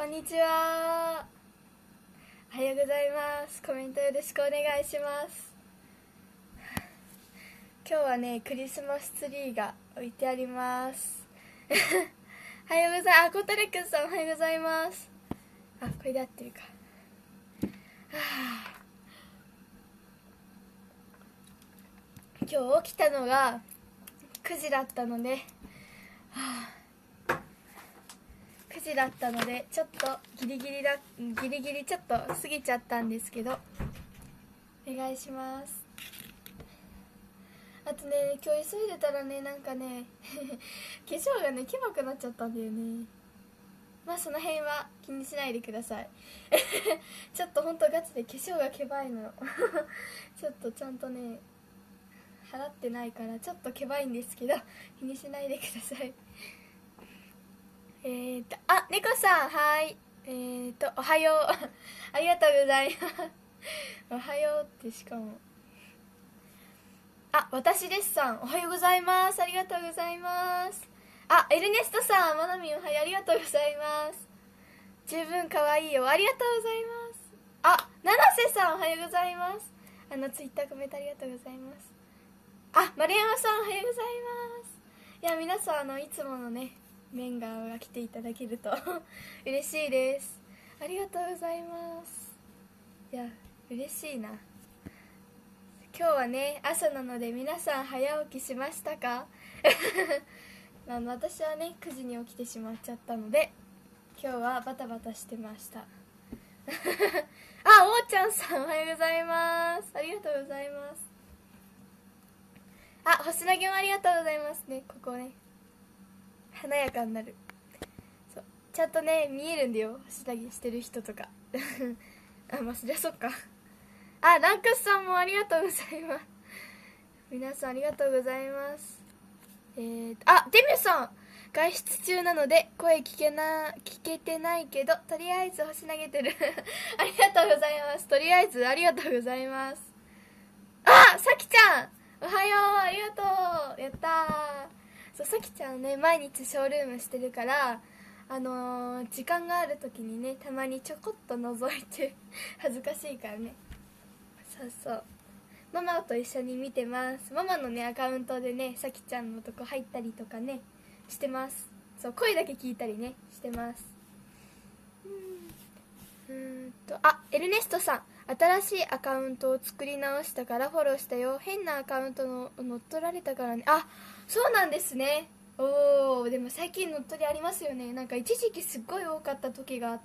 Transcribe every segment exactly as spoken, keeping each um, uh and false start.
こんにちは。おはようございます。コメントよろしくお願いします。今日はね、クリスマスツリーが置いてあります。おはようございます。あ、コタレックさんおはようございます。あ、これで合ってるか。はあ、今日起きたのがくじだったので、はあ、くじだったのでちょっとギリギリだギリギリちょっと過ぎちゃったんですけど、お願いします。あとね、今日急いでたらね、なんかね化粧がね、ケバくなっちゃったんだよね。まあその辺は気にしないでくださいちょっとほんとガチで化粧がケバいのちょっとちゃんとね払ってないからちょっとケバいんですけど気にしないでください。えーとあ、猫さん、はい、えーとおはようありがとうございますおはようって、しかもあ、私ですさん、おはようございます。ありがとうございます。あ、エルネストさん、まなみんおはよう、ありがとうございます。十分可愛いよ、ありがとうございます。あ、七瀬さん、おはようございます。あのツイッターコメントありがとうございます。あ、丸山さん、おはようございます。いや、皆さん、あのいつものねメンガーが来ていただけると嬉しいです。ありがとうございます。いや、嬉しいな。今日はね、朝なので皆さん早起きしましたかあの私はねくじに起きてしまっちゃったので今日はバタバタしてましたあ、おーちゃんさん、おはようございます。ありがとうございます。あ、星投げもありがとうございますね。ここね華やかになる。そう、ちゃんとね見えるんだよ、星投げしてる人とかあ、まあそりゃそっか。あ、ランクスさんもありがとうございます。皆さんありがとうございます。えーと、あ、デミュさん、外出中なので声聞けな聞けてないけどとりあえず星投げてるありがとうございます。とりあえずありがとうございます。あ、さきちゃん、おはよう、ありがとう、やったー。そう、さきちゃんね毎日ショールームしてるから、あのー、時間がある時にねたまにちょこっと覗いて恥ずかしいからね。そうそう、ママと一緒に見てます。ママのねアカウントでねさきちゃんのとこ入ったりとかねしてます。そう、声だけ聞いたりねしてます。うーんとあ、エルネストさん、新しいアカウントを作り直したからフォローしたよ。変なアカウントの乗っ取られたからね。あ、そうなんですね。おー、でも最近乗っ取りありますよね。なんか一時期すっごい多かった時があって、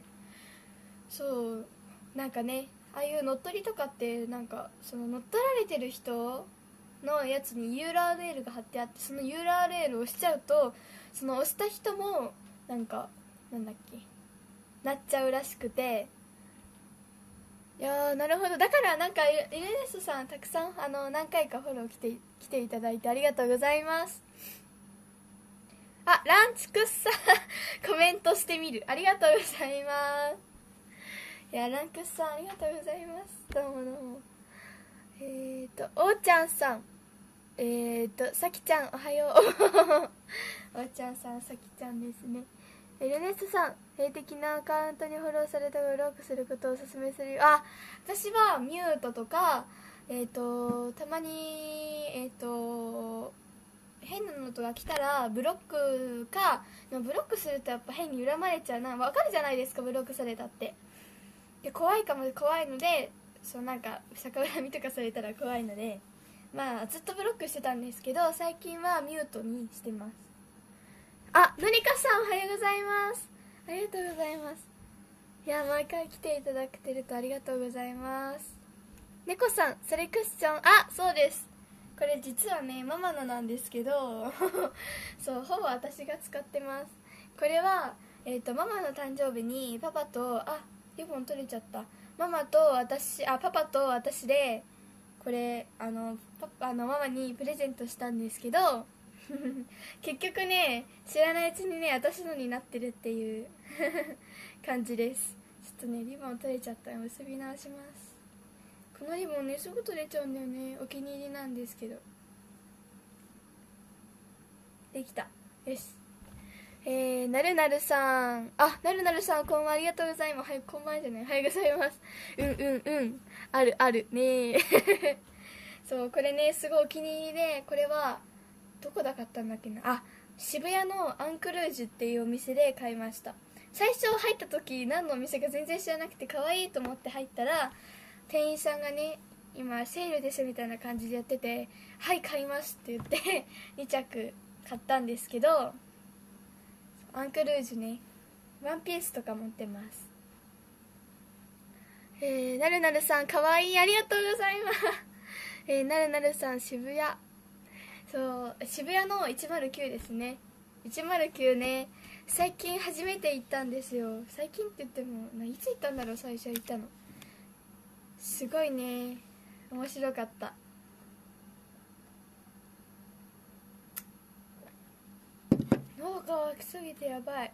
そうなんかね、ああいう乗っ取りとかってなんかその乗っ取られてる人のやつに ユーアールエル が貼ってあって、その ユーアールエル を押しちゃうとその押した人もなんかなんだっけなっちゃうらしくて、いやー、なるほど。だからなんかエルネストさんたくさんあの何回かフォロー来て来ていただいてありがとうございます。あ、ランチクッサコメントしてみる、ありがとうございます。いや、ランクスさんありがとうございます。どうもどうも。えーとおーちゃんさん、えーとさきちゃんおはようおーちゃんさん、さきちゃんですね。エルネストさん、性的なアカウントにフォローされたがブロックすることをおすすめするよ。あ、私はミュートとか、えーとたまにえーと変なのとか来たらブロックか、でもブロックするとやっぱ変に恨まれちゃうな、わかるじゃないですか、ブロックされたってで怖いかも、怖いので、そうなんか逆恨みとかされたら怖いので、まあずっとブロックしてたんですけど最近はミュートにしてます。あ、のりかさんおはようございます。ありがとうございます。いや、毎回来ていただけてるとありがとうございます。猫さん、それクッション、あ、そうです、これ実はねママのなんですけどそう、ほぼ私が使ってます。これは、えーと、ママの誕生日にパパと、あ、リボン取れちゃった、ママと私、あ、パパと私でこれあのパパあのママにプレゼントしたんですけど結局ね知らないうちにね私のになってるっていう感じです。ちょっとねリボン取れちゃったら結び直します。このリボンねすぐ取れちゃうんだよね。お気に入りなんですけど。できた、よし。 えー、なるなるさん、あ、なるなるさん、こんばんは、ありがとうございます。はい、こんばんはじゃない、おはようございます。うんうんうん、あるあるねそう、これね、すごいお気に入りで、これはどこだ買ったんだっけなあ、渋谷のアンクルージュっていうお店で買いました。最初入った時何のお店か全然知らなくて可愛いと思って入ったら、店員さんがね、今セールですみたいな感じでやってて、はい買いますって言ってに着買ったんですけど、アンクルージュね、ワンピースとか持ってます。えー、なるなるさんかわいい、ありがとうございますえー、なるなるさん渋谷、そう渋谷のいちまるきゅうですね。いちまるきゅうね、最近初めて行ったんですよ。最近って言ってもいつ行ったんだろう、最初行ったの。すごいね、面白かった。喉乾きすぎてやばい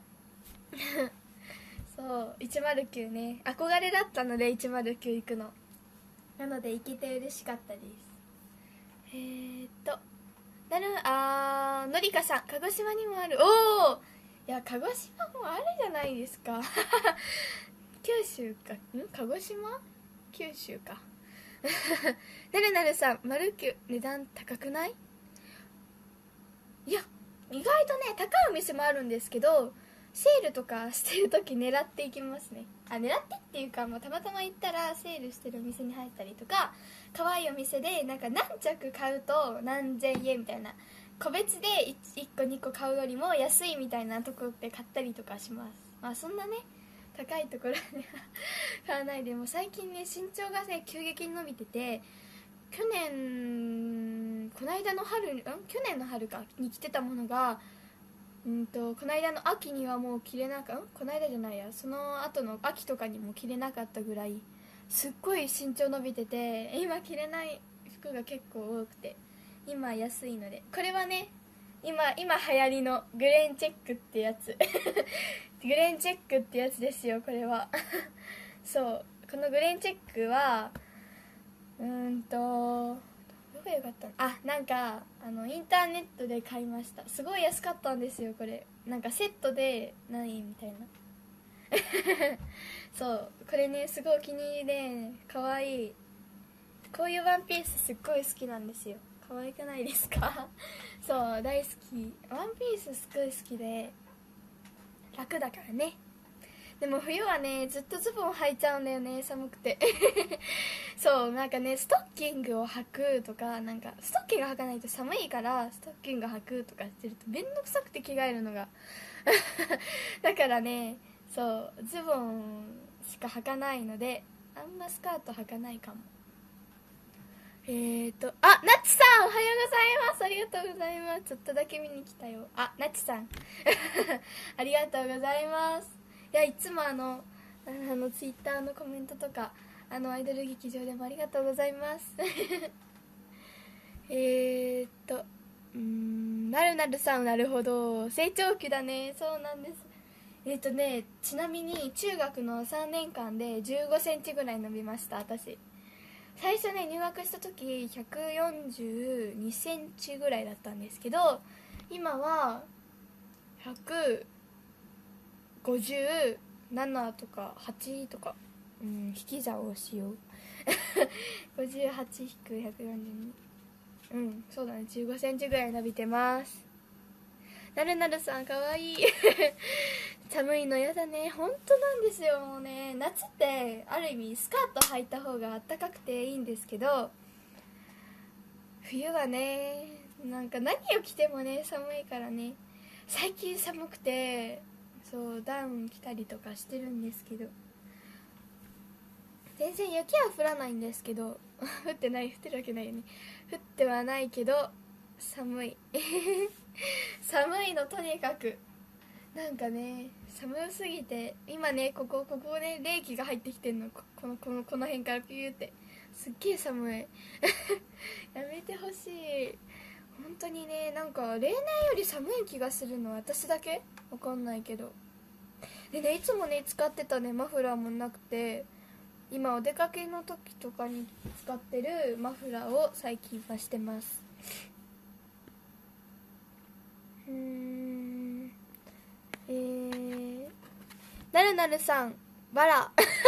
そういちまるきゅうね、憧れだったのでいちまるきゅう行くのなので行けて嬉しかったです。えーっとなるあーのりかさん、鹿児島にもある。おお、いや鹿児島もあるじゃないですか九州か、ん鹿児島九州かなるなるさん、マルキュ値段高くない？いや意外とね高いお店もあるんですけど、セールとかしてる時狙っていきますね。あ、狙ってっていうか、もうたまたま行ったらセールしてるお店に入ったりとか、可愛いお店でなんか何着買うと何千円みたいな、個別で 1, いっこにこ買うよりも安いみたいなところで買ったりとかします。まあそんなね高いところでは買わないで、も最近ね身長がね急激に伸びてて、去年この間の春ん去年の春かに着てたものが、うんとこの間の秋にはもう着れなかんこの間じゃないやその後の秋とかにも着れなかったぐらいすっごい身長伸びてて、今着れない服が結構多くて、今安いので、これはね今今流行りのグレーンチェックってやつグレーンチェックってやつですよ、これはそうこのグレーンチェックはうーんとどこが良かったの、あ、なんかあのインターネットで買いました。すごい安かったんですよ、これ。なんかセットで何円みたいなそうこれねすごいお気に入りで可愛い。こういうワンピースすっごい好きなんですよ。可愛くないですかそう大好き、ワンピースすごい好きで楽だからね。でも冬はねずっとズボン履いちゃうんだよね、寒くてそうなんかねストッキングを履くとか、なんかストッキング履かないと寒いからストッキング履くとかしてるとめんどくさくて着替えるのがだからね、そうズボンしか履かないのであんまスカート履かないかも。えーとあ、ナッチさんおはようございます、ありがとうございます。ちょっとだけ見に来たよ。あ、ナッチさんありがとうございます。いやいつもあのあのツイッターのコメントとかあのアイドル劇場でもありがとうございますえーっとうーんなるなるさん、なるほど成長期だね。そうなんです。えーっとねちなみに中学のさんねんかんでじゅうごセンチぐらい伸びました。私最初ね入学した時ひゃくよんじゅうにセンチぐらいだったんですけど、今はひゃくごじゅうななとかはちとか、うん、引き算をしようごじゅうはちひくひゃくよんじゅうに、うんそうだね、じゅうごセンチぐらい伸びてます。なるなるさんかわいい寒いのやだね、本当なんですよ。もうね夏ってある意味スカート履いた方があったかくていいんですけど、冬はねなんか何を着てもね寒いからね、最近寒くてそうダウン着たりとかしてるんですけど、全然雪は降らないんですけど降ってない、降ってるわけないよね。降ってはないけど寒い寒いのとにかく、なんかね寒すぎて今ねここここね冷気が入ってきてんの、ここのこのこの辺からピューってすっげえ寒いやめてほしい本当にね。なんか例年より寒い気がするのは私だけわかんないけど、でねいつもね使ってたねマフラーもなくて、今お出かけの時とかに使ってるマフラーを最近はしてます。うーんるなるさんバラ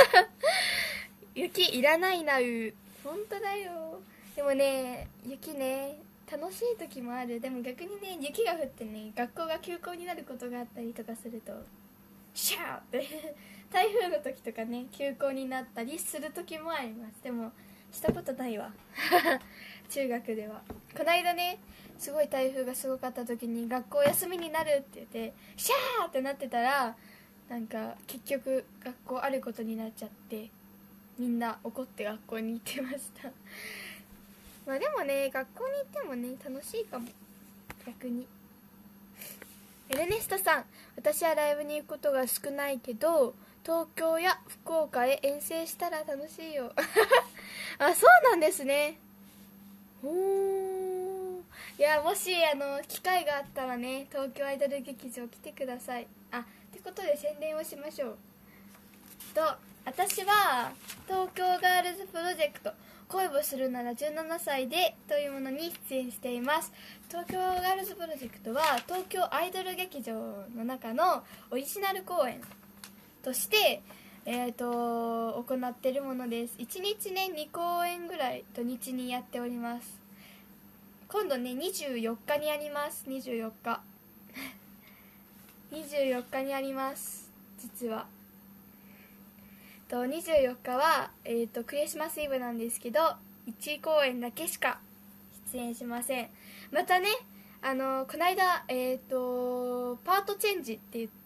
雪いらないなう、本当だよ。でもね、雪ね楽しい時もある。でも逆にね、雪が降ってね、学校が休校になることがあったりとかするとシャーって台風の時とかね、休校になったりする時もあります。でもしたことないわ中学では。この間ね、すごい台風がすごかった時に学校休みになるって言ってシャーってなってたら、なんか結局学校あることになっちゃって、みんな怒って学校に行ってましたまあでもね、学校に行ってもね楽しいかも、逆に。エルネストさん、私はライブに行くことが少ないけど東京や福岡へ遠征したら楽しいよあ、そうなんですね。おー、いや、もしあの機会があったらね、東京アイドル劇場来てください。あ、ってことで宣伝をしましょう。と、私は東京ガールズプロジェクト恋をするならじゅうななさいでというものに出演しています。東京ガールズプロジェクトは東京アイドル劇場の中のオリジナル公演としてえーと行っているものです。いちにちねに公演ぐらい土日にやっております。今度ねにじゅうよっかにあります。にじゅうよっかにじゅうよっかにあります。実はとにじゅうよっかは、えーとクリスマスイブなんですけど、いち公演だけしか出演しません。またね、あのこの間、えーとパートチェンジって言って、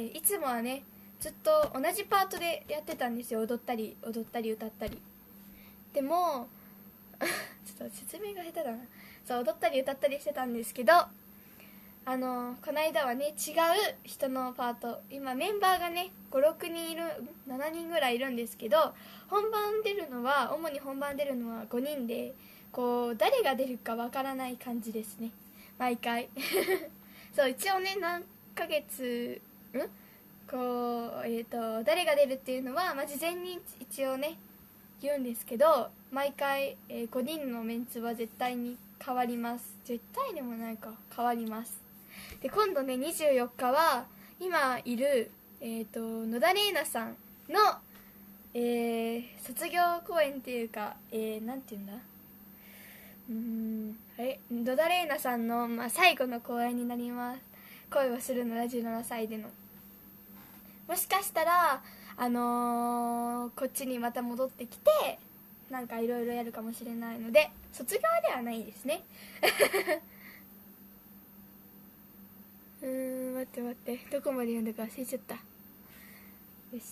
いつもはねずっと同じパートでやってたんですよ。踊ったり踊ったり歌ったり。でもちょっと説明が下手だな。そう、踊ったり歌ったりしてたんですけど、あのこの間はね、違う人のパート、今メンバーがねごろくにんいる、しちにんぐらいいるんですけど、本番出るのは主に本番出るのはごにんで、こう誰が出るかわからない感じですね、毎回そう、一応ね何ヶ月んこう、えーと誰が出るっていうのは、まあ、事前に一応ね言うんですけど、毎回、えー、ごにんのメンツは絶対に変わります。絶対でもないか、変わります。で、今度ねにじゅうよっかは今いる、えー、と野田玲奈さんの、えー、卒業公演っていうか、えー、なんていうんだうーんあれ野田玲奈さんの、まあ、最後の公演になります。恋をするならじゅうななさいでの。もしかしたらあのー、こっちにまた戻ってきてなんかいろいろやるかもしれないので、卒業ではないですねうーん、待って待って、どこまで読んだか忘れちゃった。よし。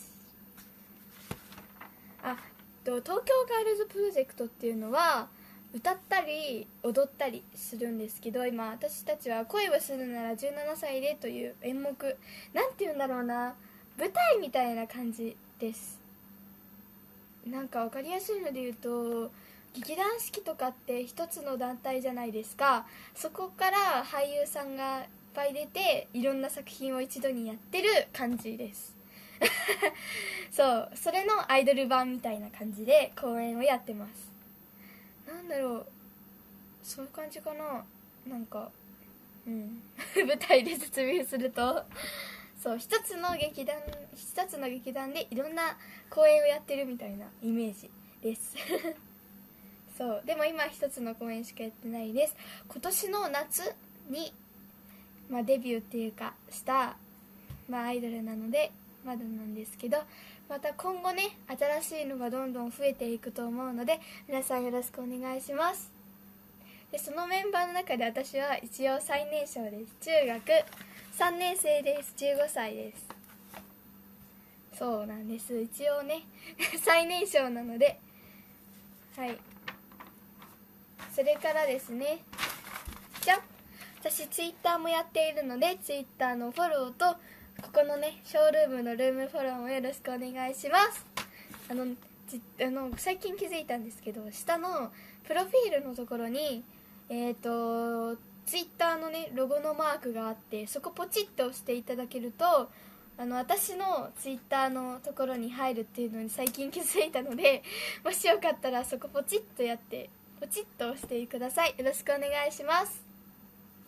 あと、東京ガールズプロジェクトっていうのは歌ったり踊ったりするんですけど、今私たちは恋をするならじゅうななさいでという演目、なんていうんだろうな、舞台みたいな感じです。なんか分かりやすいので言うと、劇団四季とかって一つの団体じゃないですか。そこから俳優さんがいっぱい出て、いろんな作品を一度にやってる感じですそう、それのアイドル版みたいな感じで公演をやってます。なんだろう、そういう感じかな。なんかうん舞台で説明するとそう、一つの劇団一つの劇団でいろんな公演をやってるみたいなイメージですそう、でも今一つの公演しかやってないです。今年の夏に、まあ、デビューっていうかした、まあ、アイドルなのでまだなんですけど、また今後ね新しいのがどんどん増えていくと思うので、皆さんよろしくお願いします。で、そのメンバーの中で私は一応最年少です。中学さんねん生です。じゅうごさいです。そうなんです、一応ね最年少なので。はい、それからですね、じゃん、私ツイッターもやっているので、ツイッターのフォローと、ここのねショールームのルームフォローもよろしくお願いします。あのじあの最近気づいたんですけど、下のプロフィールのところにえっ、ー、とツイッターのねロゴのマークがあって、そこポチッと押していただけると、あの私のツイッターのところに入るっていうのに最近気づいたので、もしよかったらそこポチッとやってポチッと押してください。よろしくお願いします。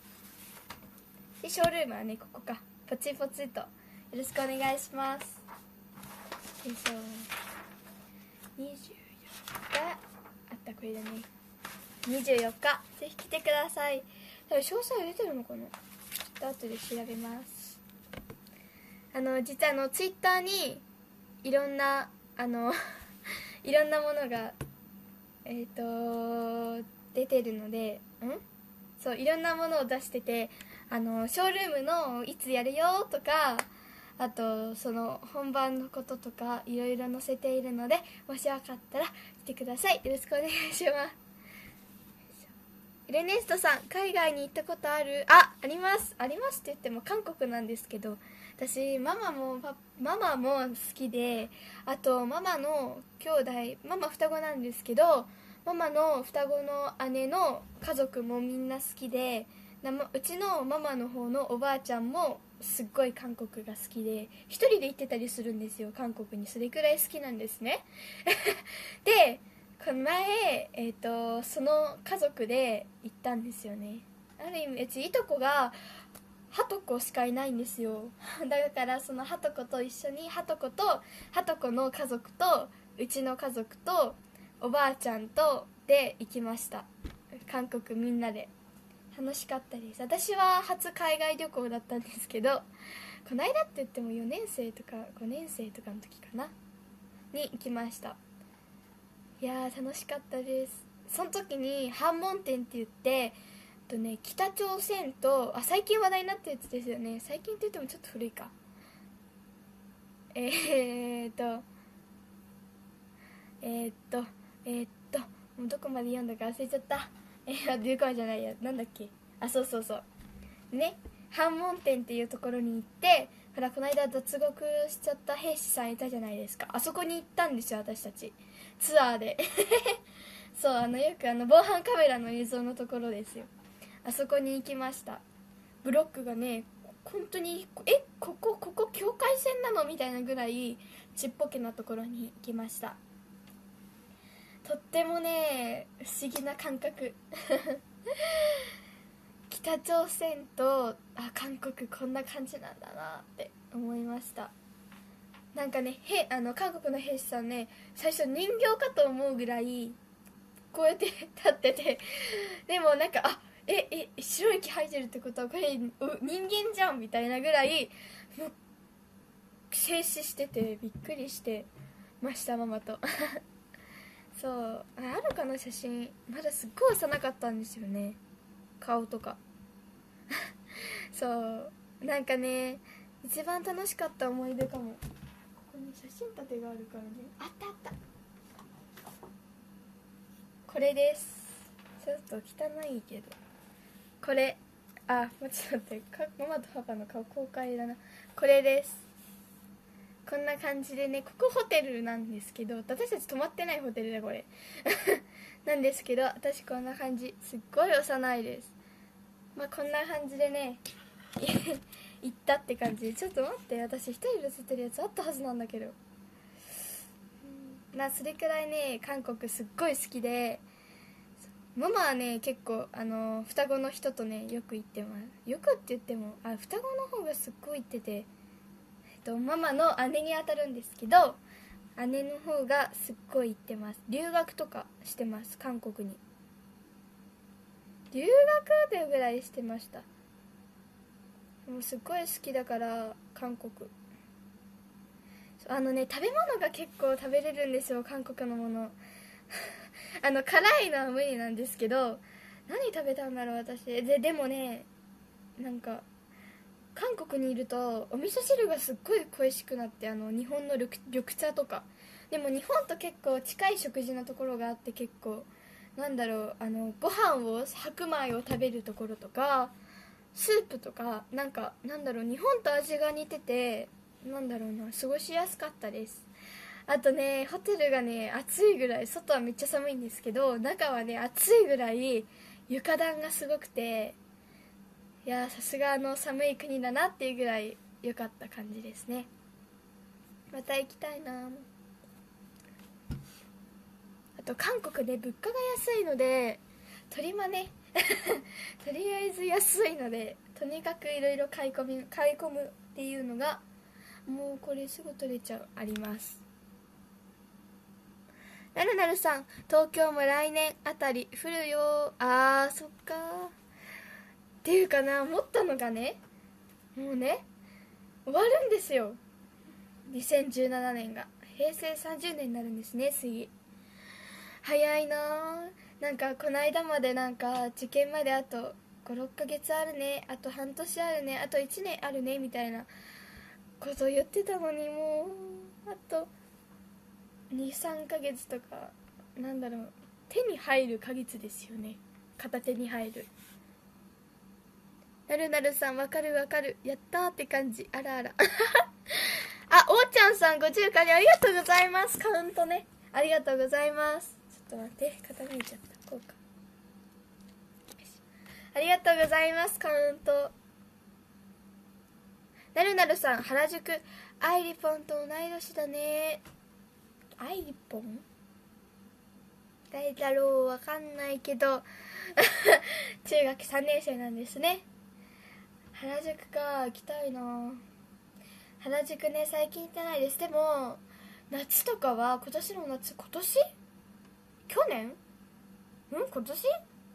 で、ショールームはねここか、ポチポチとよろしくお願いします。 いしょ。にじゅうよっかあった、これだね。にじゅうよっかぜひ来てください。多分詳細出てるのかな、ちょっと後で調べます。あの実はあのツイッターにいろんなあのいろんなものがえっ、ー、と出てるので、んそういろんなものを出してて、あのショールームのいつやるよとか、あとその本番のこととかいろいろ載せているので、もしよかったら来てください。よろしくお願いします。エルネストさん、海外に行ったことある？あ、ありますありますって言っても韓国なんですけど、私ママもパママも好きで、あとママの兄弟、ママ双子なんですけど、ママの双子の姉の家族もみんな好きで、うちのママの方のおばあちゃんもすっごい韓国が好きで、一人で行ってたりするんですよ、韓国に。それくらい好きなんですねでこの前、えーと、その家族で行ったんですよね。ある意味うちいとこがはとこしかいないんですよだからそのはとこと一緒に、はとことはとこの家族とうちの家族とおばあちゃんとで行きました。韓国みんなで。楽しかったです。私は初海外旅行だったんですけど、この間って言ってもよねん生とかごねん生とかの時かなに行きました。いやー楽しかったです。その時に反問店って言って、とね、北朝鮮と、あ、最近話題になったやつですよね。最近って言ってもちょっと古いか。えーっとえー、っとえー、っともうどこまで読んだか忘れちゃった。えー、流行じゃないや、なんだっけ、あ、そうそうそうね、反問店っていうところに行って、ほらこの間脱獄しちゃった兵士さんいたじゃないですか。あそこに行ったんですよ、私たちツアーでそう、あのよくあの防犯カメラの映像のところですよ。あそこに行きました。ブロックがね、本当にえここここ境界線なのみたいなぐらいちっぽけなところに行きました。とってもね不思議な感覚北朝鮮とあ韓国こんな感じなんだなって思いました。なんかね、へあの韓国の兵士さんね、最初人形かと思うぐらいこうやって立っててでもなんか、あええ白い息吐いてるってことはこれ人間じゃんみたいなぐらいもう静止しててびっくりしてました、ママとそう、あるかな写真。まだすっごい幼かったんですよね、顔とかそうなんかね、一番楽しかった思い出かも。ここに写真立てがあるからね。あったあった、これです。ちょっと汚いけどこれ、あ、もうちょっと待って、ママとパパの顔公開だな。これです。こんな感じでね、ここホテルなんですけど、私たち泊まってないホテルだこれなんですけど、私こんな感じ、すっごい幼いです。まあこんな感じでね行ったって感じ。ちょっと待って、私一人で写ってるやつあったはずなんだけど、なそれくらいね韓国すっごい好きで、ママはね結構あの双子の人とねよく行ってます。よくって言ってもあ双子の方がすっごい行ってて、えっと、ママの姉に当たるんですけど、姉の方がすっごい行ってます。留学とかしてます、韓国に。留学ってぐらいしてました。もうすっごい好きだから韓国。あのね食べ物が結構食べれるんですよ、韓国のものあの辛いのは無理なんですけど、何食べたんだろう私。ででもね、なんか韓国にいるとお味噌汁がすっごい恋しくなって、あの日本の 緑, 緑茶とか。でも日本と結構近い食事のところがあって、結構なんだろう、あのご飯を白米を食べるところとか、スープとか、なんかなんだろう、日本と味が似てて、なんだろうな、過ごしやすかったです。あとね、ホテルがね暑いぐらい、外はめっちゃ寒いんですけど中はね暑いぐらい床暖がすごくて、いやさすがあの寒い国だなっていうぐらい良かった感じですね。また行きたいな。あと韓国で物価が安いので、トリマねとりあえず安いので、とにかくいろいろ買い込み買い込むっていうのが、もうこれすぐ取れちゃう、あります。 なるなるさん、東京も来年あたり降るよ。あーそっか。っていうかな、思ったのがね、もうね終わるんですよ、にせんじゅうななねんが。平成さんじゅうねんになるんですね、次。早いなー。なんかこの間までなんか受験まであとごろっかげつあるね、あと半年あるね、あといちねんあるねみたいなこと言ってたのに、もうあとにさんかげつとか、なんだろう、手に入る果実ですよね、片手に入る。なるなるさん、わかるわかる、やったーって感じ。あらあらあ、おーちゃんさんごじゅうかにありがとうございます。カウントね、ありがとうございます。ちょっと待って、傾いちゃった、こうか。ありがとうございます、カウント。なるなるさん、原宿アイリポンと同い年だね。アイリポン誰だろう、わかんないけど中学さんねん生なんですね。原宿か、行きたいな。原宿ね、最近行ってないです。でも夏とかは、今年の夏、今年去年ん今年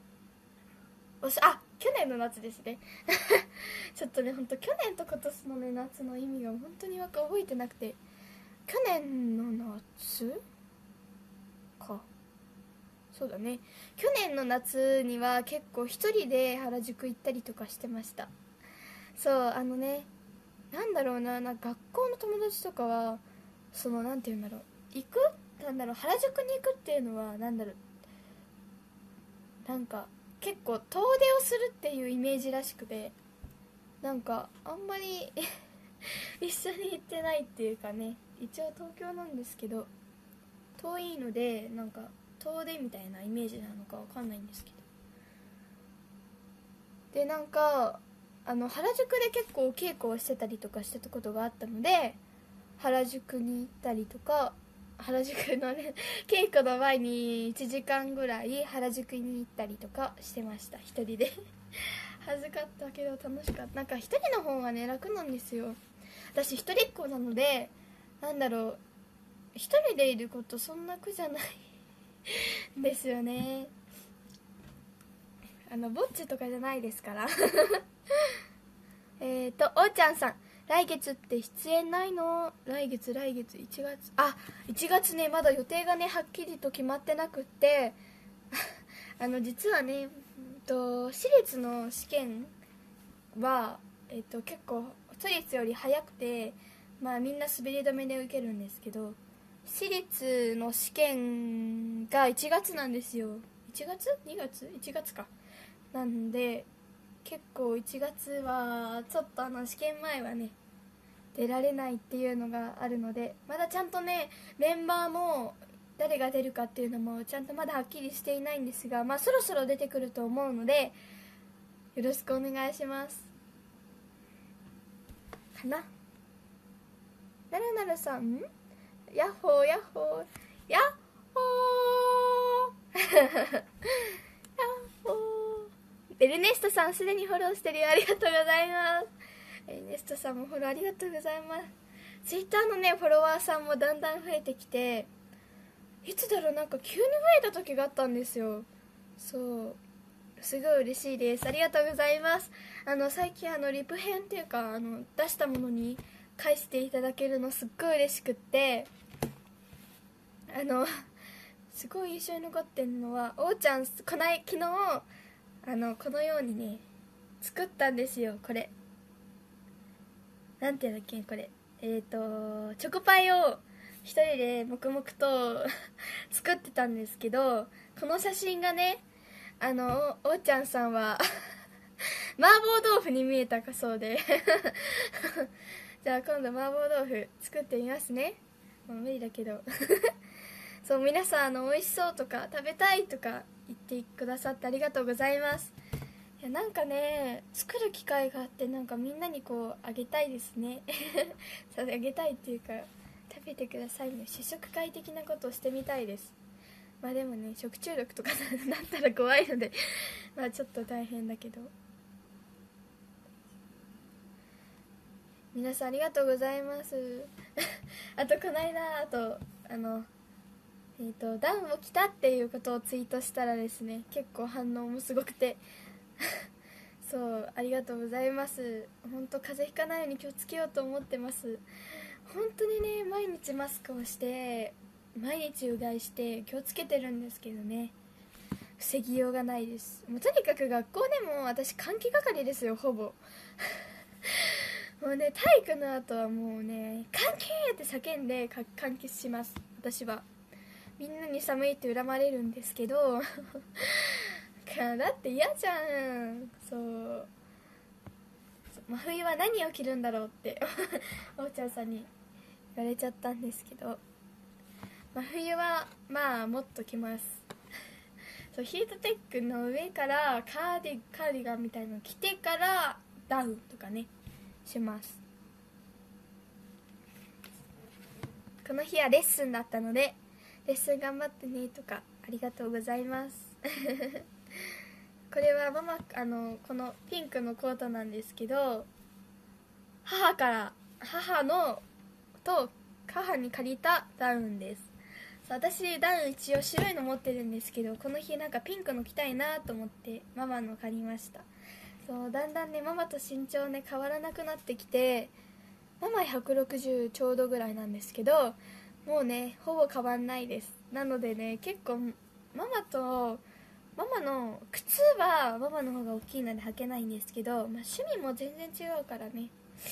あ、去年の夏ですねちょっとね、ほんと去年と今年のね、夏の意味が本当にわか覚えてなくて。去年の夏か、そうだね、去年の夏には結構一人で原宿行ったりとかしてました。そう、あのね、なんだろうな、なんか学校の友達とかは、そのなんていうんだろう、行くなんだろう、原宿に行くっていうのは、なんだろう、なんか結構遠出をするっていうイメージらしくて、なんかあんまり一緒に行ってないっていうかね、一応東京なんですけど遠いので、なんか遠出みたいなイメージなのかわかんないんですけど、でなんかあの原宿で結構稽古をしてたりとかしてたことがあったので、原宿に行ったりとか、原宿のね稽古の前にいちじかんぐらい原宿に行ったりとかしてました、一人で恥ずかったけど楽しかった。なんか一人の方がね、楽なんですよ。私一人っ子なので、なんだろう、一人でいることそんな苦じゃないですよね。あのぼっちとかじゃないですからえっとおーちゃんさん、来月って出演ないの？来月来月いちがつ、あ、いちがつね、まだ予定がねはっきりと決まってなくってあの実はね、と私立の試験は、えっと、結構都立より早くて、まあみんな滑り止めで受けるんですけど、私立の試験がいちがつなんですよ。いちがつ ?に 月 いちがつか。なんで結構いちがつはちょっとあの試験前はね出られないっていうのがあるので、まだちゃんとねメンバーも誰が出るかっていうのもちゃんとまだはっきりしていないんですが、まあそろそろ出てくると思うのでよろしくお願いしますかな。なるなるさん、ヤッホーヤッホーヤッホーヤッホー。エルネストさんすでにフォローしてるよ、ありがとうございます。エルネストさんもフォローありがとうございます。ツイッターのねフォロワーさんもだんだん増えてきて、いつだろう、なんか急に増えた時があったんですよ。そう、すごい嬉しいです。ありがとうございます。あの最近あのリプ編っていうか、あの出したものに返していただけるのすっごい嬉しくって、あのすごい印象に残ってるのは、おーちゃんこない昨日あのこのようにね作ったんですよ。これなんていうんだっけ、これえっ、ー、とチョコパイを一人で黙々と作ってたんですけど、この写真がね、あのおーちゃんさんは麻婆豆腐に見えたかそうでじゃあ今度麻婆豆腐作ってみますね。もう無理だけどそう皆さん、あの美味しそうとか食べたいとか言ってくださってありがとうございます。いやなんかね、作る機会があって、なんかみんなにこうあげたいですねあげたいっていうか、食べてくださいね、試食会的なことをしてみたいです。まあでもね、食中毒とかなったら怖いのでまあちょっと大変だけど、皆さんありがとうございますあとこの間、あとあのえーとダウンを着たっていうことをツイートしたらですね、結構反応もすごくてそうありがとうございます。本当風邪ひかないように気をつけようと思ってます。本当にね毎日マスクをして毎日うがいして気をつけてるんですけどね、防ぎようがないです。もうとにかく学校でも私換気係ですよ、ほぼもうね体育の後はもうね換気って叫んでか換気します。私はみんなに寒いって恨まれるんですけどだって嫌じゃん。そう真冬は何を着るんだろうっておーちゃんさんに言われちゃったんですけど、真冬はまあもっと着ますそうヒートテックの上からカーディ、カーディガンみたいなの着てからダウンとかねします。この日はレッスンだったのでレッスン頑張ってねとかありがとうございますこれはママあのこのピンクのコートなんですけど、母から母のと母に借りたダウンです。私ダウン一応白いの持ってるんですけど、この日なんかピンクの着たいなと思ってママの借りました。そうだんだんねママと身長ね変わらなくなってきて、ママひゃくろくじゅうちょうどぐらいなんですけど、もうねほぼ変わんないです。なのでね結構ママとママの靴はママの方が大きいので履けないんですけど、まあ、趣味も全然違うからね。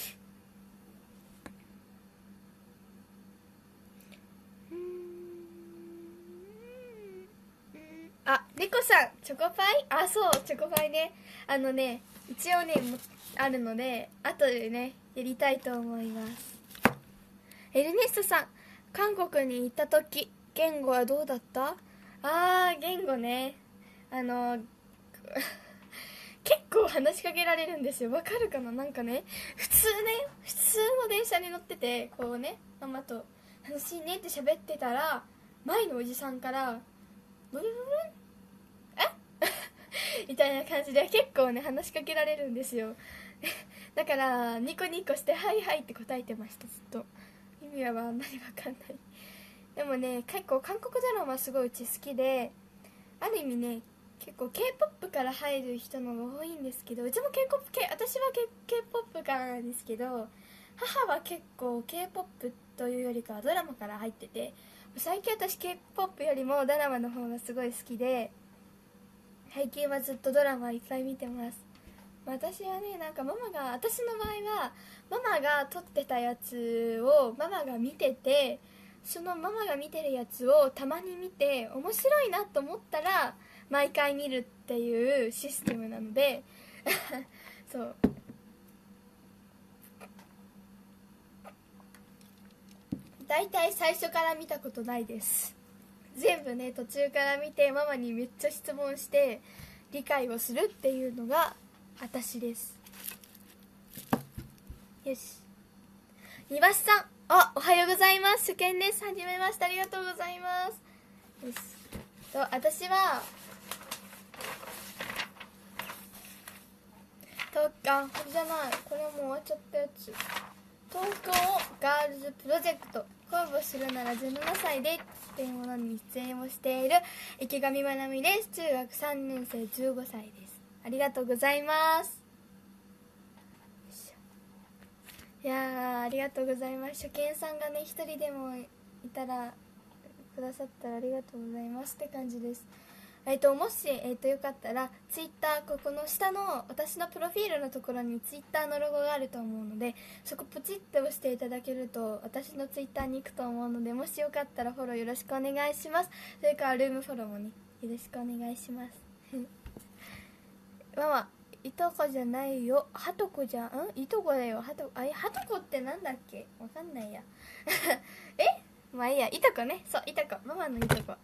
あ、猫さんチョコパイ、あ、そうチョコパイね、あのね一応ねあるので後でねやりたいと思います。エルネストさん、韓国に行った時言語はどうだった？あー言語ね、あの結構話しかけられるんですよ。わかるかな。なんかね普通ね普通の電車に乗っててこうねママと楽しいねって喋ってたら前のおじさんからブルブルンえみたいな感じで結構ね話しかけられるんですよだからニコニコしてはいはいって答えてました。ずっと意味はあんまりわかんない。でもね結構韓国ドラマすごいうち好きで、ある意味ね結構 K-ポップ から入る人の方が多いんですけど、うちも K-ポップ、K、私は K- K-ポップ からなんですけど、母は結構 K-ポップ というよりかはドラマから入ってて、最近私 K-ポップ よりもドラマの方がすごい好きで、最近はずっとドラマいっぱい見てます。私はねなんかママが私の場合はママが撮ってたやつをママが見てて、そのママが見てるやつをたまに見て面白いなと思ったら毎回見るっていうシステムなのでそうだいたい最初から見たことないです。全部ね途中から見てママにめっちゃ質問して理解をするっていうのが私です。よし、岩橋さん、あ、おはようございます。初見です。はじめまして、ありがとうございます。よしと私は東京、これじゃない、これもう終わっちゃったやつ。東京ガールズプロジェクト、公募するならじゅうななさいでっていうものに出演をしている池上まなみです。中学さんねん生、じゅうごさいです。ありがとうございます。いやーありがとうございます。初見さんがね一人でもいたらくださったらありがとうございますって感じです。えー、ともし、えー、とよかったらツイッター、ここの下の私のプロフィールのところにツイッターのロゴがあると思うので、そこポチッと押していただけると私のツイッターに行くと思うので、もしよかったらフォローよろしくお願いします。それからルームフォローもねよろしくお願いしますママいとこじゃないよ、はとこじゃん、いとこだよ、はとあれはとこってなんだっけ、わかんないやえまあいいや、いとこね、そういとこ、ママのいとこ。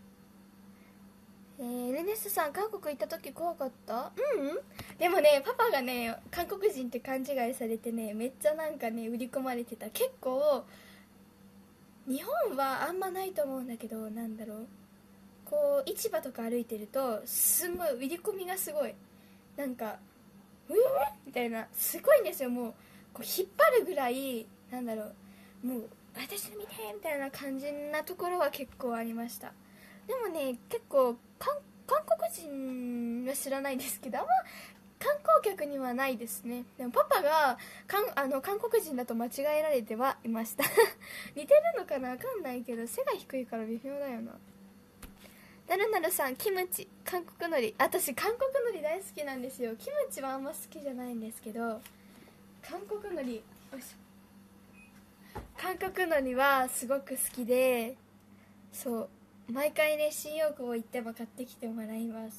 えー、ルネスさん、韓国行った時怖かった？うん、うん、でもねパパがね韓国人って勘違いされてねめっちゃなんかね売り込まれてた。結構日本はあんまないと思うんだけど、なんだろう、こう市場とか歩いてるとすごい売り込みがすごい、なんかうわみたいな、すごいんですよ。もうこう引っ張るぐらい、なんだろう、もう私の見てみたいな感じなところは結構ありました。でもね、結構韓国人は知らないですけど、あんま観光客にはないですね。でもパパがかんあの韓国人だと間違えられてはいました似てるのかな、わかんないけど背が低いから微妙だよな。なるなるさん、キムチ韓国海苔、私韓国海苔大好きなんですよ。キムチはあんま好きじゃないんですけど、韓国海苔、よいしょ、韓国海苔はすごく好きで、そう毎回ね、新大久保行っても買ってきてもらいます。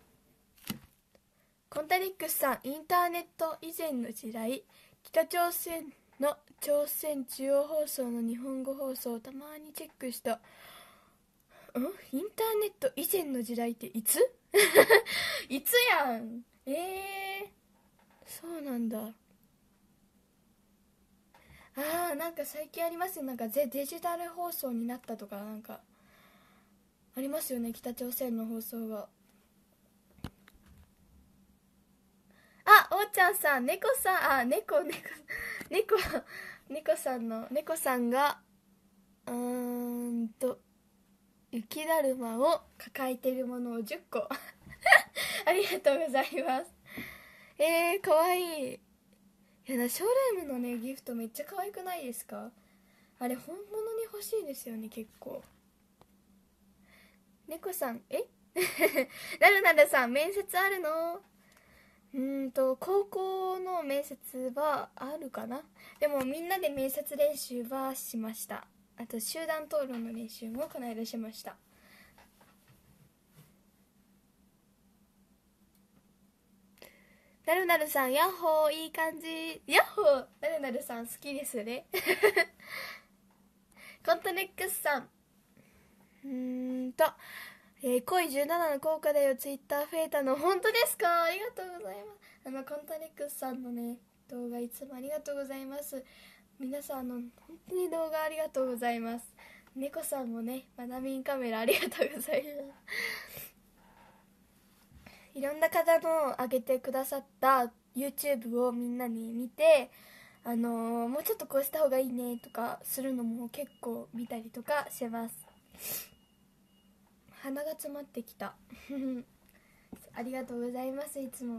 コンタリックスさん、インターネット以前の時代、北朝鮮の朝鮮中央放送の日本語放送をたまにチェックした。んインターネット以前の時代っていついつやん。えー、そうなんだ。あー、なんか最近ありますよ、なんかデジタル放送になったとか、なんかありますよね、北朝鮮の放送が。あ、おーちゃんさん、猫さん、あ、猫、猫、猫、猫さんの、猫さんが、うーんと、雪だるまを抱えてるものをじゅっこありがとうございます。えー、かわいい。いやな、ショールームのね、ギフトめっちゃ可愛くないですか？あれ、本物に欲しいですよね、結構。猫さん、えなるなるさん、面接あるの？うーんと高校の面接はあるかな。でもみんなで面接練習はしました。あと集団討論の練習もこの間しました。なるなるさん、ヤッホー、いい感じ。ヤッホー、なるなるさん好きですねコントネックスさん、うーんと、えー、恋じゅうななの効果だよ、ツイッター増えたの本当ですか？ありがとうございます。あのコントネックスさんのね、動画いつもありがとうございます。皆さん、あの本当に動画ありがとうございます。猫さんもね、マナミンカメラありがとうございますいろんな方の上げてくださった YouTube をみんなに見て、あのー、もうちょっとこうした方がいいねとかするのも結構見たりとかします。鼻が詰まってきたありがとうございます。いつも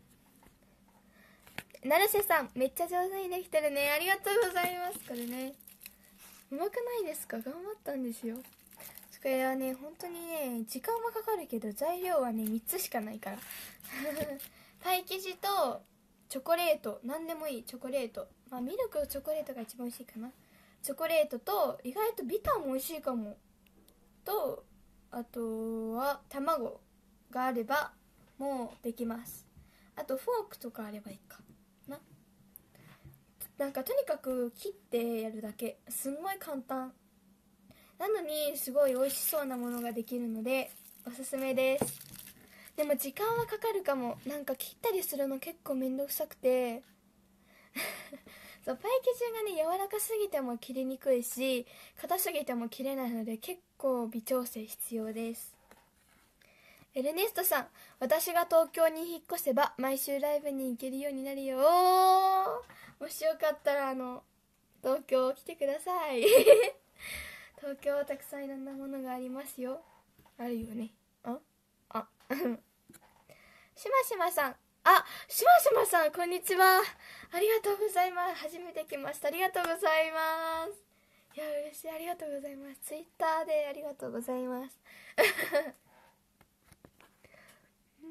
成瀬さん、めっちゃ上手にできてるね。ありがとうございます。これね、うまくないですか？頑張ったんですよ。これはね、本当にね、時間はかかるけど材料はねみっつしかないからパイ生地とチョコレート、何でもいいチョコレート、まあミルクチョコレートが一番美味しいかな。チョコレートと、意外とビターも美味しいかも、と、あとは卵があればもうできます。あとフォークとかあればいいかな。なんかとにかく切ってやるだけ、すんごい簡単なのにすごい美味しそうなものができるのでおすすめです。でも時間はかかるかも。なんか切ったりするの結構めんどくさくてそうパイ生地がね柔らかすぎても切りにくいし硬すぎても切れないので結構微調整必要です。エルネストさん、私が東京に引っ越せば毎週ライブに行けるようになるよ。もしよかったらあの東京来てください東京はたくさんいろんなものがありますよ。あるよね。ああしましまさん、あ、しましまさん、こんにちは。ありがとうございます。初めて来ました。ありがとうございます。いや、嬉しい。ありがとうございます。ツイッターでありがとうございますうー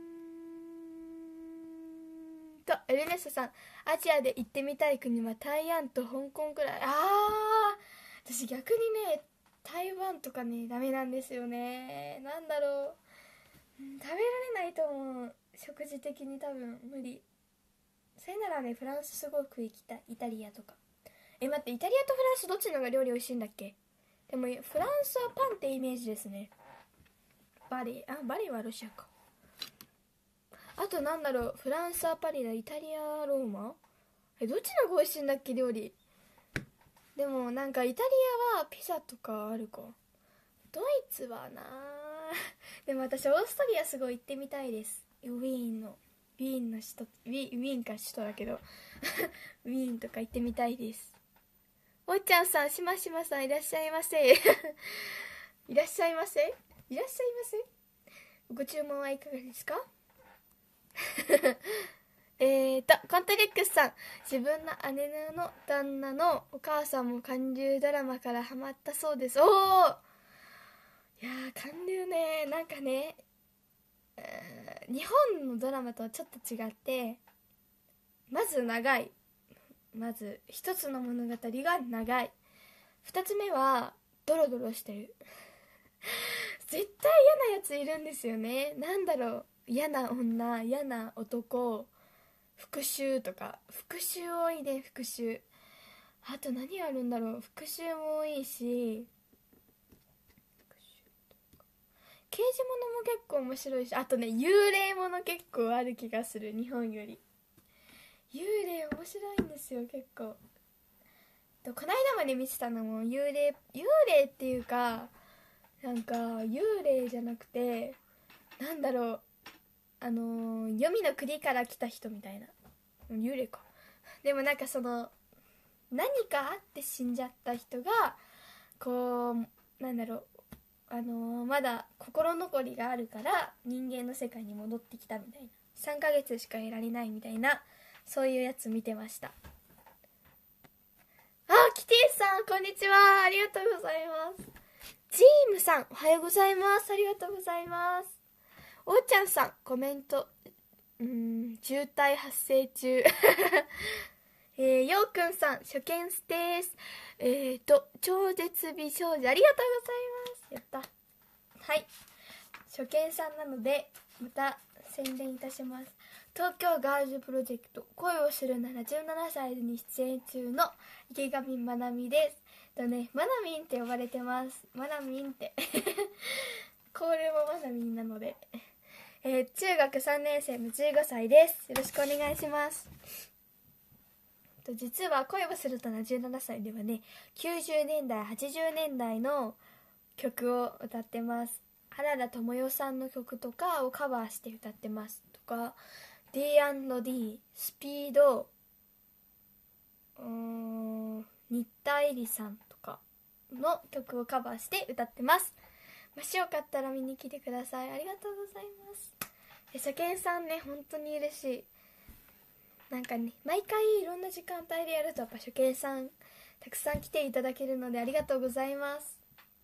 んと、エルネストさん、アジアで行ってみたい国は台湾と香港くらい。あー、私逆にね、台湾とかね、ダメなんですよね。なんだろう、うん、食べられないと思う。食事的に多分無理。それならね、フランスすごく行きたい。イタリアとか。え、待って、イタリアとフランスどっちのが料理美味しいんだっけ？でもフランスはパンってイメージですね。バリ、あ、バリはロシアか。あとなんだろう、フランスはパリだ、イタリアローマ、え、どっちのが美味しいんだっけ料理。でもなんかイタリアはピザとかあるか。ドイツはなでも私オーストリアすごい行ってみたいです。ウィーンのウィーンの首都、ウィウィーンか首都だけどウィーンとか行ってみたいです。 おーちゃんさん、しましまさんいらっしゃいませいらっしゃいませいらっしゃいませ。ご注文はいかがですかえーとコントレックスさん、自分の姉の旦那のお母さんも韓流ドラマからハマったそうです。おお、いやー韓流ね、なんかね、日本のドラマとはちょっと違って、まず長い、まず一つの物語が長い、二つ目はドロドロしてる絶対嫌なやついるんですよね。なんだろう、嫌な女、嫌な男、復讐とか、復讐多いね。復讐、あと何あるんだろう、復讐も多いし、刑事物も結構面白いし、あとね幽霊もの結構ある気がする、日本より。幽霊面白いんですよ結構。この間まで見てたのも幽霊、幽霊っていうか、なんか幽霊じゃなくて、なんだろう、あのー、黄泉の国から来た人みたいな、幽霊か。でもなんかその何かあって死んじゃった人がこう、なんだろう、あのー、まだ心残りがあるから人間の世界に戻ってきたみたいな、さんかげつしかいられないみたいな、そういうやつ見てました。あ、キティさんこんにちは、ありがとうございます。ジームさんおはようございます、ありがとうございます。おーちゃんさんコメント、うーん、渋滞発生中えー、ようくんさん初見です。えーと超絶美少女ありがとうございます。やった。はい、初見さんなのでまた宣伝いたします。東京ガールズプロジェクト恋をするならじゅうななさいに出演中の池上まなみです。とね、まなみんって呼ばれてます。まなみんってコールもまなみんなので、えー、中学さんねん生のじゅうごさいです。よろしくお願いします。と実は恋をするとなじゅうななさいではね、きゅうじゅうねんだいはちじゅうねんだいの曲を歌ってます。原田知世さんの曲とかをカバーして歌ってますとか、 ディーアンドディー、 スピード、うーん、新田恵利さんとかの曲をカバーして歌ってます。もしよかったら見に来てください。ありがとうございます。初見さんね、本当に嬉しい。なんかね、毎回いろんな時間帯でやるとやっぱ初見さんたくさん来ていただけるのでありがとうございます。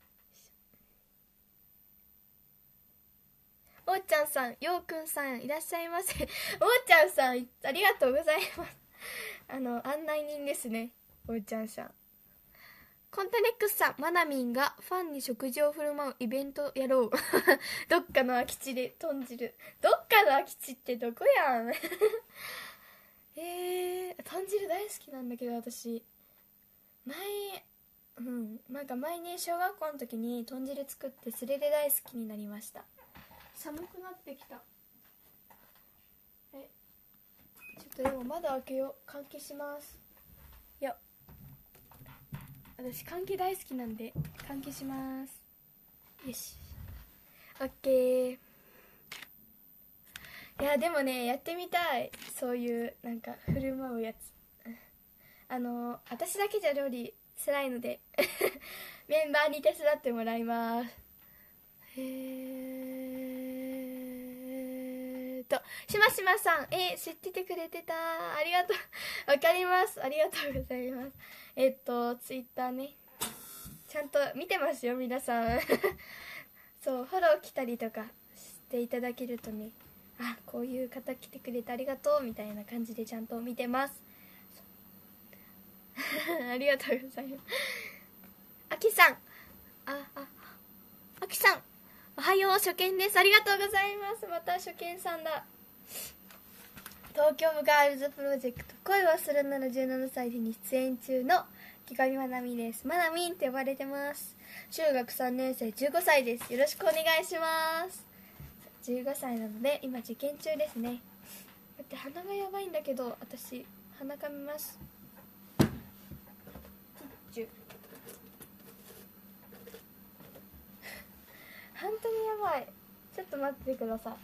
おーちゃんさん、ようくんさんいらっしゃいませおーちゃんさんありがとうございますあの案内人ですね、おーちゃんさん。コンタネックスさん、マナミンがファンに食事を振る舞うイベントやろうどっかの空き地で豚汁、どっかの空き地ってどこやんえー、豚汁大好きなんだけど、私前、うんなんか前に小学校の時に豚汁作って、それで大好きになりました。寒くなってきた。え、ちょっとでも窓開けよう。換気します。いや、私換気大好きなんで換気します。よし、オッケー。いやでもね、やってみたい、そういうなんか振る舞うやつ。あの私だけじゃ料理辛いのでメンバーに手伝ってもらいます。へーとしましまさん、えー、知っててくれてた、ありがとうわかります、ありがとうございます。えっとツイッターね、ちゃんと見てますよ皆さんそうフォロー来たりとかしていただけるとね、あ、こういう方来てくれてありがとうみたいな感じでちゃんと見てますありがとうございます。あきさん、あああきさんおはよう、初見です、ありがとうございます。また初見さんだ。東京ガールズプロジェクト恋をするならじゅうななさいに出演中の木上まなみです。まなみんって呼ばれてます。中学さんねん生、じゅうごさいです。よろしくお願いします。じゅうごさいなので今受験中ですね。だって鼻がやばいんだけど、私鼻かみます。本当にやばい、ちょっと待ってください。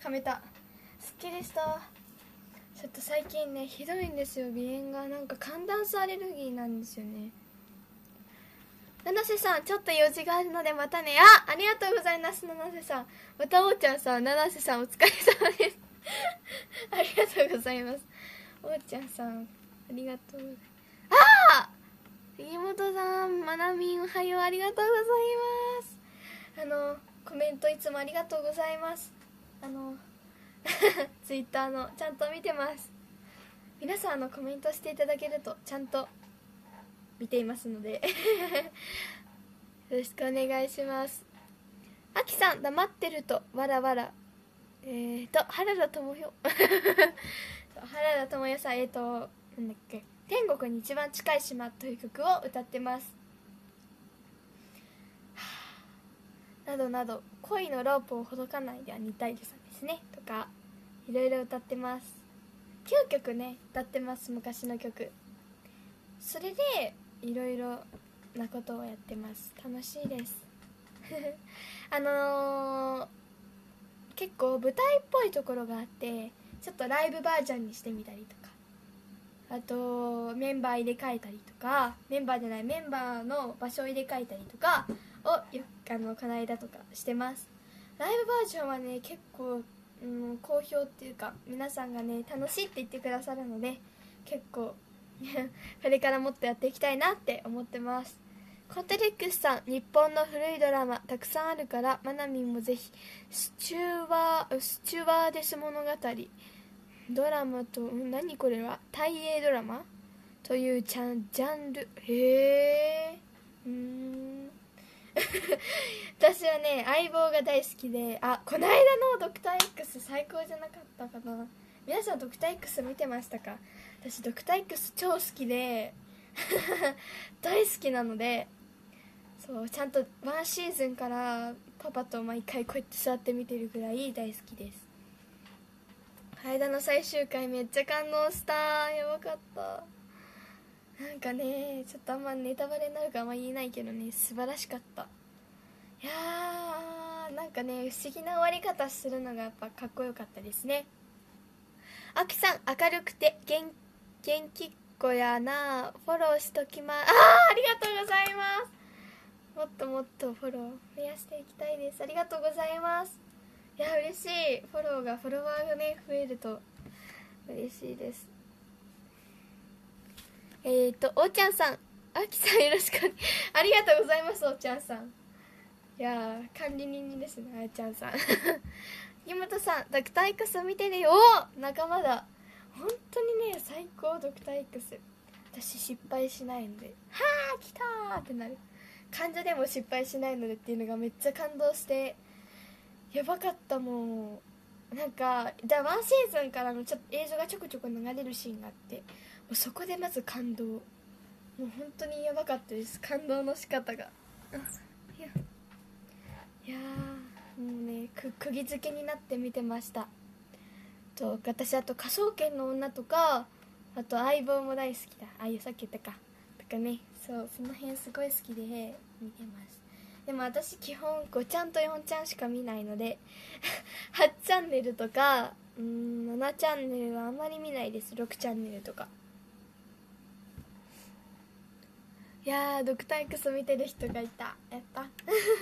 噛めた。すっきりした。ちょっと最近ねひどいんですよ、鼻炎が。なんか寒暖差アレルギーなんですよね。七瀬さん、ちょっと用事があるのでまたね。あ、ありがとうございます。七瀬さん、またおーちゃんさん、七瀬さんお疲れ様ですありがとうございます。おーちゃんさん、ありがとうございます。あー、杉本さん、まなみん、おはよう、ありがとうございます。あのコメントいつもありがとうございます。あのツイッターのちゃんと見てます。皆さんのコメントしていただけるとちゃんと見ていますのでよろしくお願いします。あきさん、黙ってるとわらわら。えーと原田知世原田知世さん、えーとなんだっけ、天国に一番近い島という曲を歌ってます。などなど、恋のロープをほどかないでは似たいでさんですねとか、いろいろ歌ってます。きゅうきょくね歌ってます、昔の曲。それでいろいろなことをやってます。楽しいですあのー、結構舞台っぽいところがあって、ちょっとライブバージョンにしてみたりとか、あとメンバー入れ替えたりとか、メンバーじゃないメンバーの場所を入れ替えたりとかをよあのこの間とかしてます。ライブバージョンはね結構、うん、好評っていうか、皆さんがね楽しいって言ってくださるので、結構これからもっとやっていきたいなって思ってます。コンテレックスさん、日本の古いドラマたくさんあるからマナミンもぜひ。スチュワースチュワーデス物語ドラマと、ん何これは大英ドラマというジャン、ジャンル。へえ、うーん私はね相棒が大好きで、あ、この間のドクター X 最高じゃなかったかな。皆さんドクター X 見てましたか？私ドクター X 超好きで大好きなので、そうちゃんとワンシーズンからパパと毎回こうやって座って見てるぐらい大好きです。間の最終回めっちゃ感動した。やばかった。なんかね、ちょっとあんまネタバレになるかあんま言えないけどね、素晴らしかった。いやー、なんかね不思議な終わり方するのがやっぱかっこよかったですね。あきさん、明るくて元元気っ子やな。フォローしときま。あー、ありがとうございます。もっともっとフォロー増やしていきたいです。ありがとうございます。いや嬉しい。フォローがフォロワーがね増えると嬉しいです。えーとおーちゃんさん、あきさんよろしくありがとうございます。おーちゃんさん、いやー管理人ですね、あーちゃんさん木本さん、ドクター X 見てるよ。お仲間だ。本当にね最高、ドクター X。 私失敗しないので、はー来たーってなる。患者でも失敗しないのでっていうのがめっちゃ感動して、やばかった。もうなんかだワンシーズンからのちょっと映像がちょこちょこ流れるシーンがあって、もうそこでまず感動。もう本当にやばかったです、感動の仕方が。いやいやーもうねく釘付けになって見てました。と私、あと科捜研の女とか、あと相棒も大好きだ。ああいうさっき言ったかとかね、そうその辺すごい好きで見てます。でも私基本ごちゃんとよんちゃんしか見ないのではちチャンネルとかうーんななチャンネルはあんまり見ないです。ろくチャンネルとか。いやードクター X 見てる人がいた。やったよ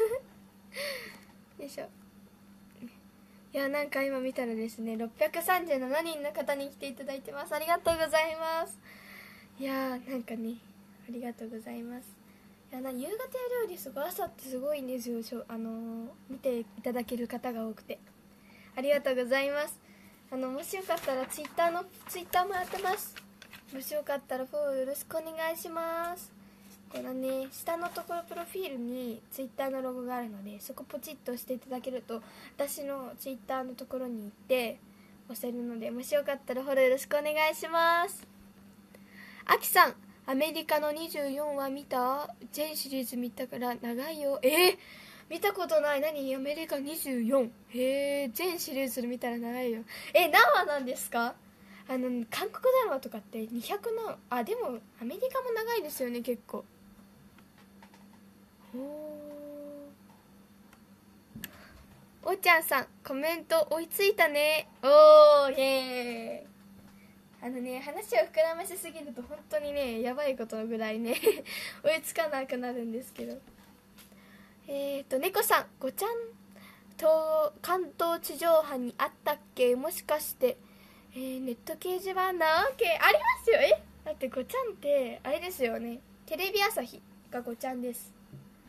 いしょ。いやなんか今見たらですねろっぴゃくさんじゅうななにんの方に来ていただいてます。ありがとうございます。いやーなんかねありがとうございます。いやな夕方やるよりすごい朝ってすごいんですよ。しょあのー、見ていただける方が多くてありがとうございます。あのもしよかったらツイッターのツイッターもやってます。もしよかったらフォローよろしくお願いします。このね下のところプロフィールにツイッターのロゴがあるので、そこポチッと押していただけると私のツイッターのところに行って押せるので、もしよかったらフォローよろしくお願いします。あきさん、アメリカのにじゅうよんわ見た？全シリーズ見たから長いよ。えー、見たことない。何？アメリカにじゅうよん。へえ、全シリーズ見たら長いよ。え、何話なんですか？あの韓国ドラマとかってにひゃくのあでもアメリカも長いですよね結構。おおちゃんさんコメント追いついたね。おーイエーイ。あのね、話を膨らましすぎると本当にねやばいことぐらいね追いつかなくなるんですけど、えーと猫さんごちゃんと関東地上波にあったっけ、もしかして、えー、ネット掲示板なわけありますよ。えだってごちゃんってあれですよね、テレビ朝日がごちゃんです。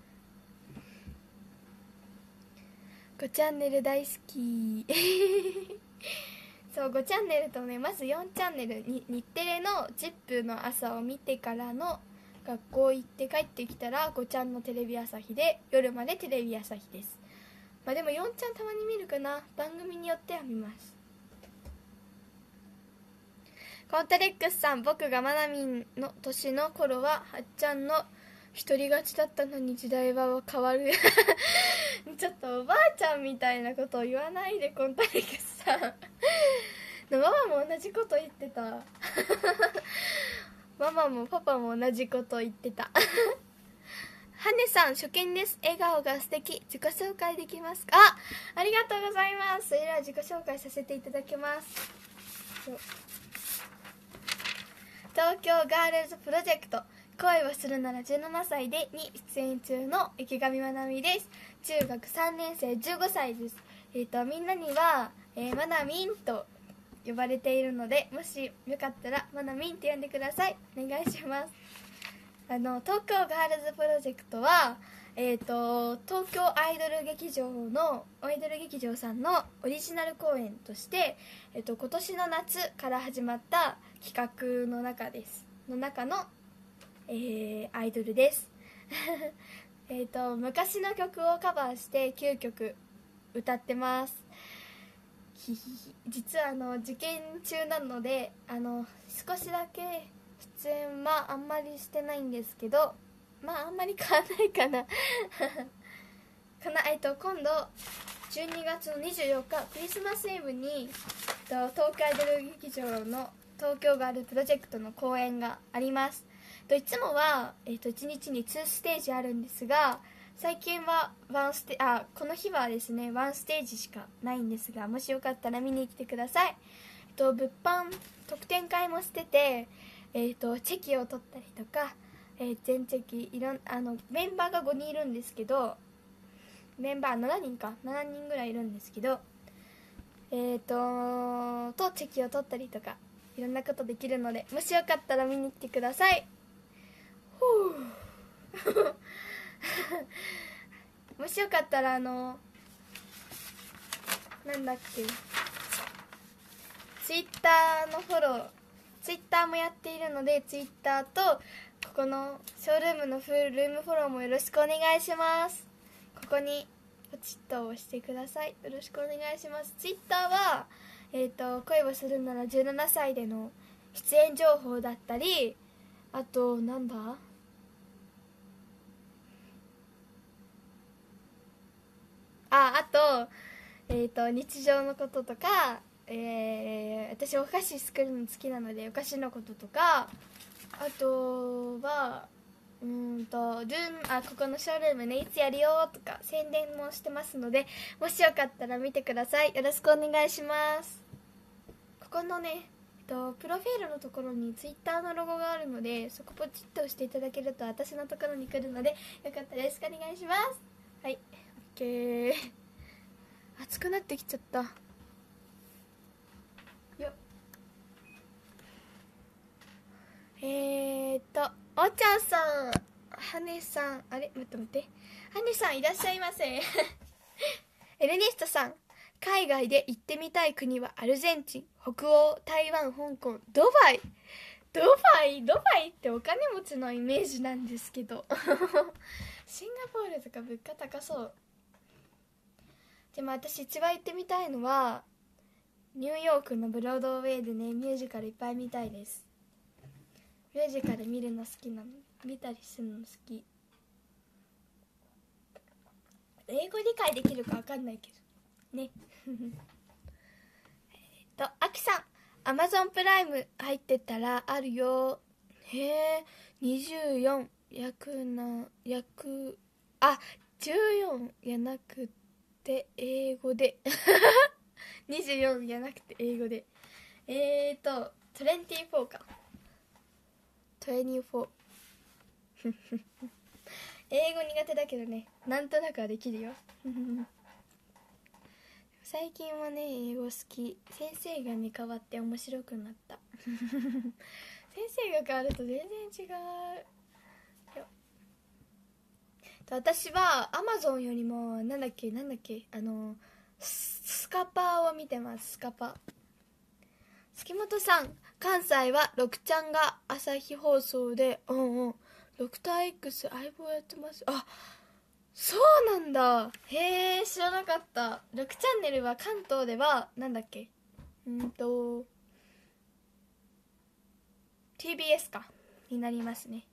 ごチャンネル大好きそうごチャンネルとね、まずよんチャンネルに日テレの ジップ の朝を見てからの学校行って帰ってきたらごちゃんのテレビ朝日で、夜までテレビ朝日です。まあでもよんちゃんたまに見るかな、番組によっては見ます。コンタレックスさん、僕がマナミンの年の頃ははっちゃんの一人勝ちだったのに時代は変わるちょっとおばあちゃんみたいなことを言わないで、コンタレックスさんママも同じこと言ってたママもパパも同じこと言ってたハネさん初見です、笑顔が素敵、自己紹介できますか。あ、ありがとうございます。それでは自己紹介させていただきます。東京ガールズプロジェクト恋をするならじゅうななさいでに出演中の池上まなみです。中学さんねん生、じゅうごさいです。えーとみんなには、えー、まなみんと呼ばれているので、もしよかったらまなみんって呼んでください。お願いします。あの東京ガールズプロジェクトは、えー、と東京アイドル劇場のアイドル劇場さんのオリジナル公演として、えー、と今年の夏から始まった企画の中ですの中の、えー、アイドルですえと昔の曲をカバーしてきゅうきょく歌ってます。ひひひ実はあの受験中なので、あの少しだけ出演はあんまりしてないんですけど、まああんまり変わらないかなかな。えっと今度じゅうにがつのにじゅうよっかクリスマスイブに東京アイドル劇場の東京ガールプロジェクトの公演があります。といつもは、えっといちにちににステージあるんですが、最近はワンステあこの日はですねワンステージしかないんですが、もしよかったら見に来てください。えっと物販特典会もしてて、えっとチェキを取ったりとか、えー、全チェキいろんあのメンバーがごにんいるんですけど、メンバーしちにんかしちにんぐらいいるんですけど、えっととチェキを取ったりとかいろんなことできるので、もしよかったら見に来てください。もしよかったらあのなんだっけツイッターのフォローツイッターもやっているので、ツイッターとここのショールームのフルルームフォローもよろしくお願いします。ここにポチッと押してください。よろしくお願いします。ツイッターは、えーと、恋をするならじゅうななさいでの出演情報だったり、あとなんだああと,、えー、と日常のこととか、えー、私お菓子作るの好きなのでお菓子のこととか、あとはうーんとルームあここのショールームねいつやるよとか宣伝もしてますので、もしよかったら見てください。よろしくお願いします。ここのね、えっと、プロフィールのところにツイッターのロゴがあるので、そこポチッと押していただけると私のところに来るので、よかったらよろしくお願いします。はい、 OK。 暑くなってきちゃったよ。えーっとおちゃんさん、はねさん、あれ待って待って、はねさんいらっしゃいませエルネストさん、海外で行ってみたい国はアルゼンチン、北欧、台湾、香港、ドバイ。ドバイドバイってお金持ちのイメージなんですけどシンガポールとか物価高そう。でも私一番行ってみたいのはニューヨークのブロードウェイでねミュージカルいっぱい見たいです。ミュージカル見るの好きなの、見たりするの好き。英語理解できるか分かんないけどねえっとあきさん、アマゾンプライム入ってたらあるよ。へえ、にじゅうよん約な約あじゅうよんやなくて英語でにじゅうよんじゃなくて英語でえーとにじゅうよんかにじゅうよん英語苦手だけどね、なんとなくはできるよ最近はね英語好き。先生がね変わって面白くなった先生が変わると全然違うよ。私はアマゾンよりもなんだっけなんだっけあのスカパーを見てます。スカパー。月本さん、関西はろくちゃんが朝日放送でうんうんドクター X 相棒やってます。あ、そうなんだ。へえ、知らなかった。ろくチャンネルは関東ではなんだっけうんと ティービーエス かになりますね。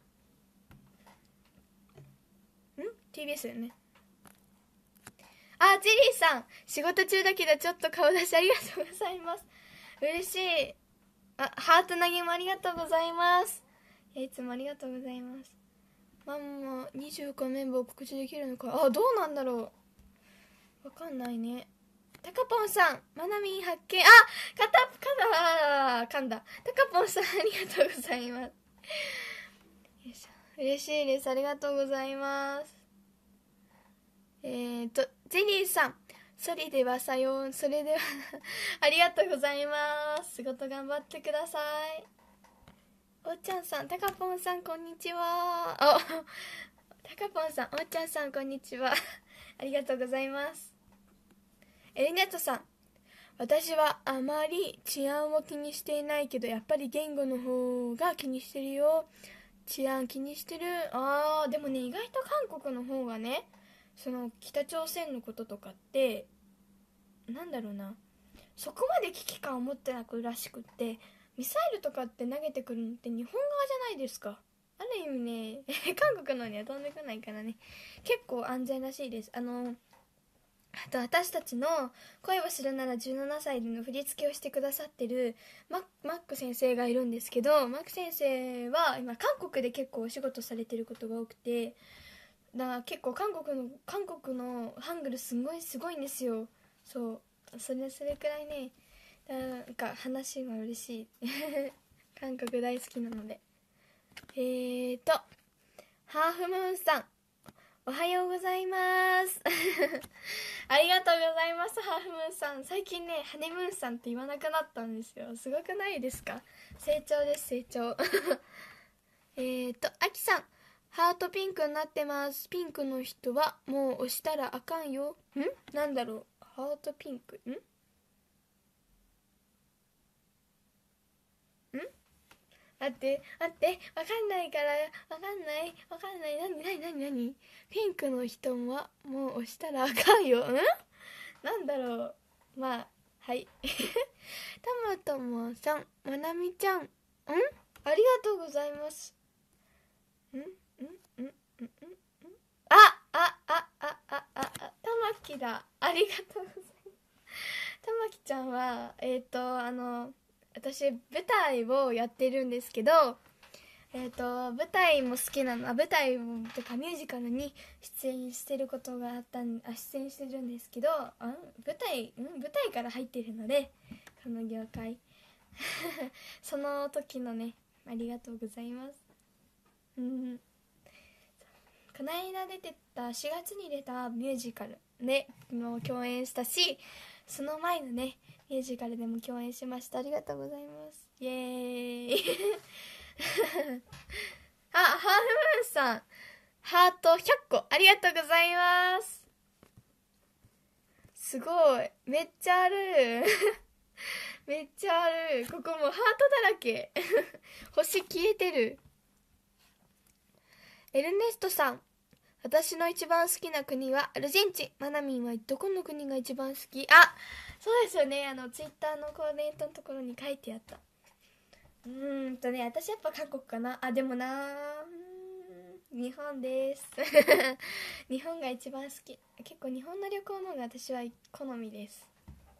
ん ティービーエス だよね。あ、ジェリーさん、仕事中だけどちょっと顔出しありがとうございます。嬉しい。あ、ハート投げもありがとうございます。いや、いつもありがとうございます。ママにじゅうごメンバー告知できるのか。あ、どうなんだろう、わかんないね。タカポンさん、マナミン発見。あ、かたかだ噛んだ。タカポンさん、ありがとうございます。よいしょ、嬉しいです。ありがとうございます。えーとジェリーさん、それではさよう。それではありがとうございます。仕事頑張ってください。おーちゃんさん、タカポンさん、こんにちは。あ、タカポンさん、おーちゃんさん、こんにちはありがとうございます。エリネットさん、私はあまり治安を気にしていないけどやっぱり言語の方が気にしてるよ。治安気にしてる。あーでもね、意外と韓国の方がね、その北朝鮮のこととかってなんだろうな、そこまで危機感を持ってなくらしくって、ミサイルとかって投げてくるのって日本側じゃないですか。ある意味ね韓国のには飛んでこないからね、結構安全らしいです。あのあと私たちの恋を知るならじゅうななさいでの振り付けをしてくださってるママック先生がいるんですけど、マック先生は今韓国で結構お仕事されてることが多くて、だから結構韓国の韓国のハングルすごいすごいんですよ。そう、それそれくらいね、なんか話は嬉しい韓国大好きなので。えーとハーフムーンさん、おはようございますありがとうございます。ハーフムーンさん、最近ねハネムーンさんって言わなくなったんですよ。すごくないですか。成長です、成長えーとアキさん、ハートピンクになってます。ピンクの人はもう押したらあかんよ。んなんだろう、ハートピンクんん待って待って、わかんないから、わかんないわかんない。なになになになに、ピンクの人はもう押したらあかんよ。んなんだろう。まあはいたまたまさん、まなみちゃん、んありがとうございます。んんんんんんあああああああたまきだ。ありがとうございます。たまきちゃんはえっ、ー、とあの私舞台をやってるんですけど、えー、と舞台も好きなの。あ舞台とかミュージカルに出演してることがあったんあ出演してるんですけど、あ舞台ん舞台から入ってるので、この業界その時のね、ありがとうございます。うんこの間出てたしがつに出たミュージカルでも共演したし、その前のねミュージカルでも共演しました。ありがとうございます。イエーイあ、ハーフムーンさん、ハートひゃっこありがとうございます。すごい、めっちゃあるめっちゃある。ここもうハートだらけ星消えてる。エルネストさん、私の一番好きな国はアルゼンチン。マナミンはどこの国が一番好き？あ、そうですよね。あのツイッターのコメントのところに書いてあった。うーんとね、私やっぱ韓国かな。あ、でもなー、日本です日本が一番好き。結構日本の旅行の方が私は好みです。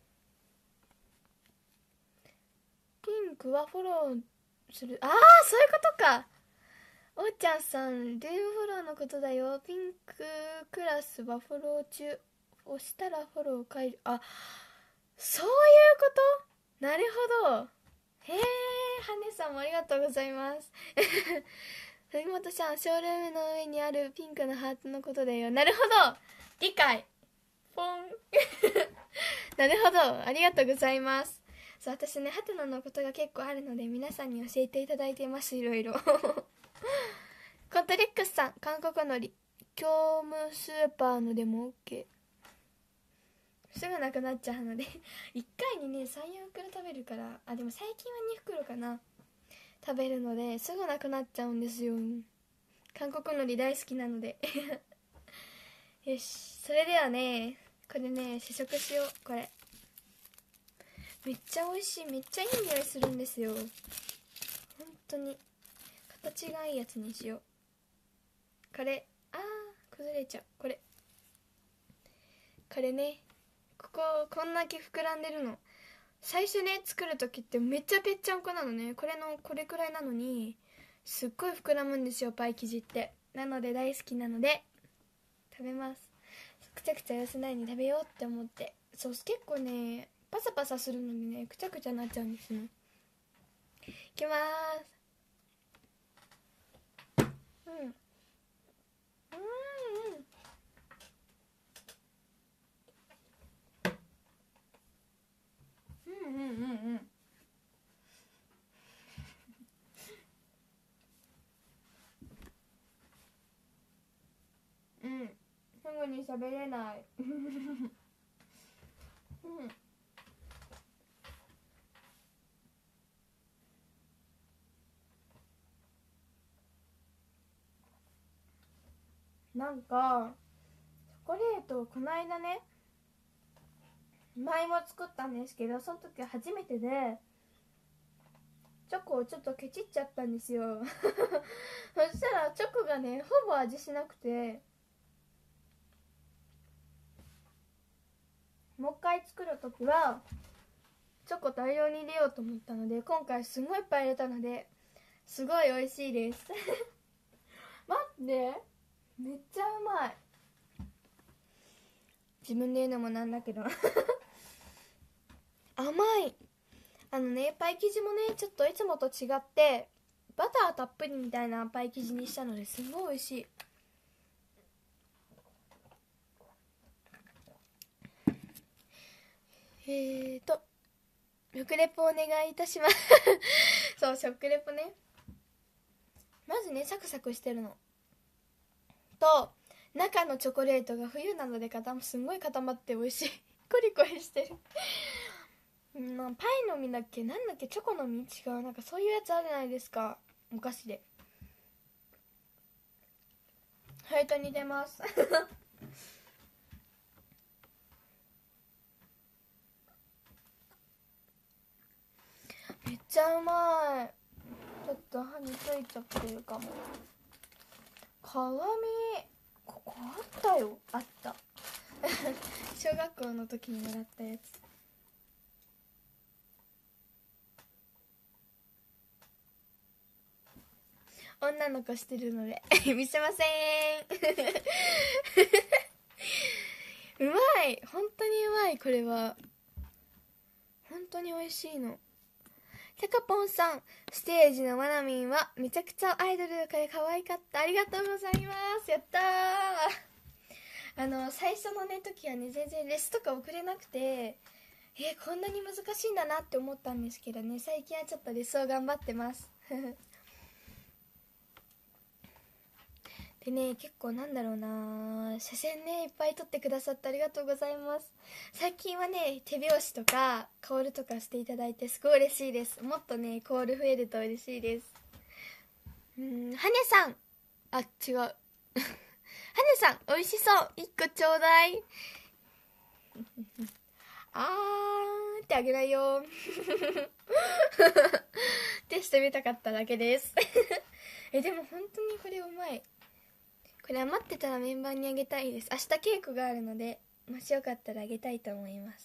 ピンクはフォローする。ああ、そういうことか。おーちゃんさん、ルームフォローのことだよ。ピンククラスはフォロー中。 押したらフォロー解除。あ、そういうこと。なるほど。へえ、ハネさんもありがとうございます杉本さん、ショールームの上にあるピンクのハートのことだよ。なるほど、理解。ポンなるほど、ありがとうございます。そう、私ねハテナのことが結構あるので皆さんに教えていただいています。いろいろコントレックスさん、韓国のり業務スーパーのでも OK、 すぐなくなっちゃうのでいっかいにね さん,よん 袋食べるから、あでも最近はに袋かな食べるのですぐなくなっちゃうんですよ。韓国のり大好きなのでよし、それではね、これね試食しよう。これめっちゃ美味しい、めっちゃいい匂いするんですよ。本当に形がいいやつにしよう。これ、あー崩れちゃう。これこれね、こここんだけ膨らんでるの。最初ね作る時ってめっちゃぺっちゃんこなのね。これのこれくらいなのにすっごい膨らむんですよ、パイ生地って。なので大好きなので食べます。くちゃくちゃ痩せないに食べようって思って。そう、結構ねパサパサするのでねくちゃくちゃなっちゃうんですよ。いきまーす。うんうんうんうんうんうんうんうん、すぐに喋れないうんなんかチョコレートをこの間ね前も作ったんですけど、その時初めてでチョコをちょっとケチっちゃったんですよそしたらチョコがねほぼ味しなくて、もう一回作る時はチョコ大量に入れようと思ったので、今回すごいいっぱい入れたのですごい美味しいです待って、めっちゃうまい。自分で言うのもなんだけど甘い。あのねパイ生地もねちょっといつもと違ってバターたっぷりみたいなパイ生地にしたのですごい美味しい。えーと食レポお願いいたしますそう、食レポね、まずねサクサクしてるのと、中のチョコレートが冬なので固ますんごい固まって美味しいコリコリしてるうん、パイの実だっけ、なんだっけ、チョコの実違う、なんかそういうやつあるじゃないですか、お菓子で。ハイと似てますめっちゃうまい。ちょっと歯についちゃってるかも。鏡、ここあったよ、あった小学校の時にもらったやつ。女の子してるので見せませんうまい、本当にうまい。これは本当に美味しいの。タカポンさん、ステージのマナミンはめちゃくちゃアイドルで可愛かった。ありがとうございます。やったー。あの最初のね時はね全然レスとか送れなくて、えー、こんなに難しいんだなって思ったんですけどね、最近はちょっとレスを頑張ってますでね、結構なんだろうな、写真ねいっぱい撮ってくださってありがとうございます。最近はね手拍子とかコールとかしていただいてすごい嬉しいです。もっとねコール増えると嬉しいです。うん、ハネさん、あ、違うハネさん、美味しそう、いっこちょうだいあーってあげないよテスト見たかっただけですえ、でも本当にこれうまい。これ余ってたらメンバーにあげたいです。明日稽古があるのでもしよかったらあげたいと思います。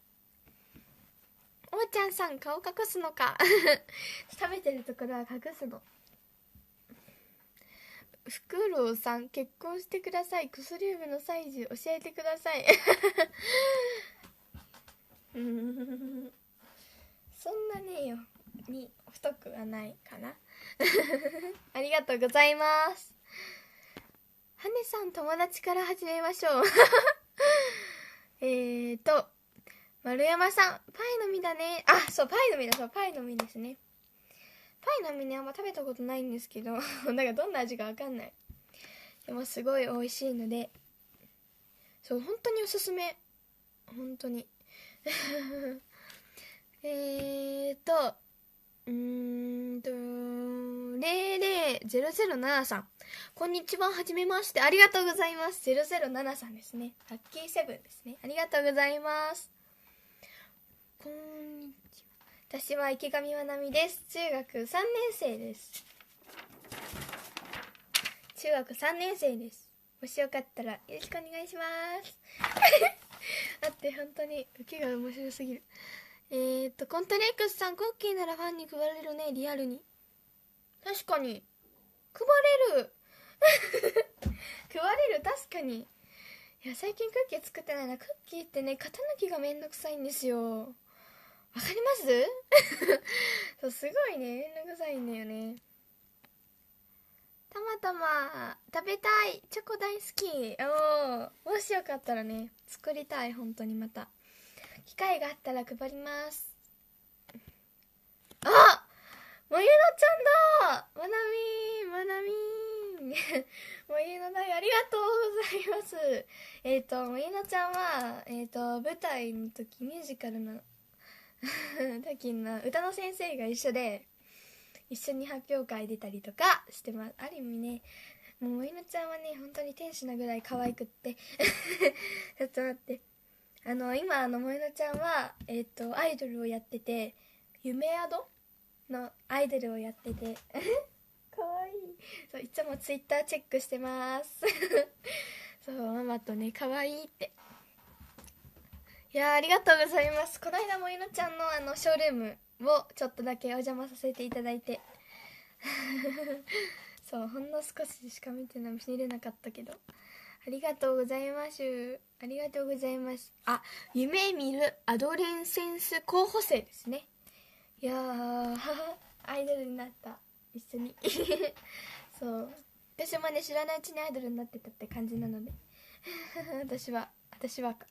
おーちゃんさん、顔隠すのか食べてるところは隠すの。 フクロウさん、結婚してください。薬指のサイズ教えてください。そんなねよに太くはないかな。ありがとうございます。はねさん、友達から始めましょう。えーと丸山さん、パイの実だね。あ、そう、パイの実だ。そう、パイの実ですね。パイの実ね、あんま食べたことないんですけどだからどんな味かわかんない。でもすごい美味しいので、そう、本当におすすめ。本当にえーとうーんとゼロゼロゼロゼロななさん、こんにちは、はじめまして。ありがとうございます。ゼロゼロななさんですね。ラッキーセブンですね。ありがとうございます。こんにちは。私は池上まなみです。中学さんねん生です。中学さんねん生です。もしよかったらよろしくお願いします待って、本当に受けが面白すぎる。えーっとコントレックスさん、クッキーならファンに配れるね。リアルに確かに配れる配れる、確かに。いや、最近クッキー作ってないな。クッキーってね、型抜きがめんどくさいんですよ。わかりますそう、すごいね、めんどくさいんだよね。たまたま食べたい、チョコ大好き。おー、もしよかったらね、作りたい。本当にまた機会があったら配ります。あ、もゆのちゃんだ。まなみまなみもゆのだい、ありがとうございます。えっ、ー、ともゆのちゃんは、えっ、ー、と舞台の時、ミュージカルの時の歌の先生が一緒で、一緒に発表会出たりとかしてます。ある意味ね、もうもゆのちゃんはね、本当に天使なぐらい可愛くってちょっと待って、あの今あのもゆのちゃんはえっ、ー、とアイドルをやってて、夢宿のアイドルをやっててかわいい。そう、いつもツイッターチェックしてますそう、ママとね、かわいいって。いやー、ありがとうございます。この間もゆのちゃんのあのショールームをちょっとだけお邪魔させていただいてそう、ほんの少ししか見てな見れなかったけど、ありがとうございます。ありがとうございます。あ、夢見るアドレンセンス候補生ですね。いやーアイドルになった、一緒にそう私もね、知らないうちにアイドルになってたって感じなので私は私はか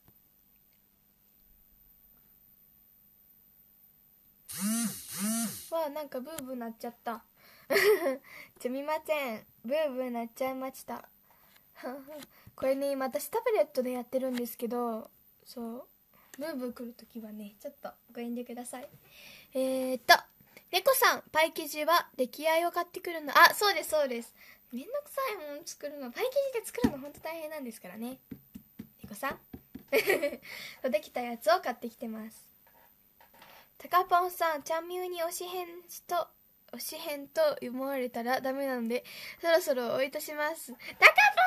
わあ、なんかブーブーなっちゃったすみません、ブーブーなっちゃいましたこれね、今私タブレットでやってるんですけど、そうブーブー来るときはね、ちょっとご遠慮ください。えーっと猫さん、パイ生地は出来合いを買ってくるの。あ、そうですそうです。めんどくさいもん作るの。パイ生地で作るのほんと大変なんですからね、猫さんできたやつを買ってきてます。タカポンさん、ちゃんみゅうに推し変と推し変と思われたらダメなので、そろそろおいとします。タカポン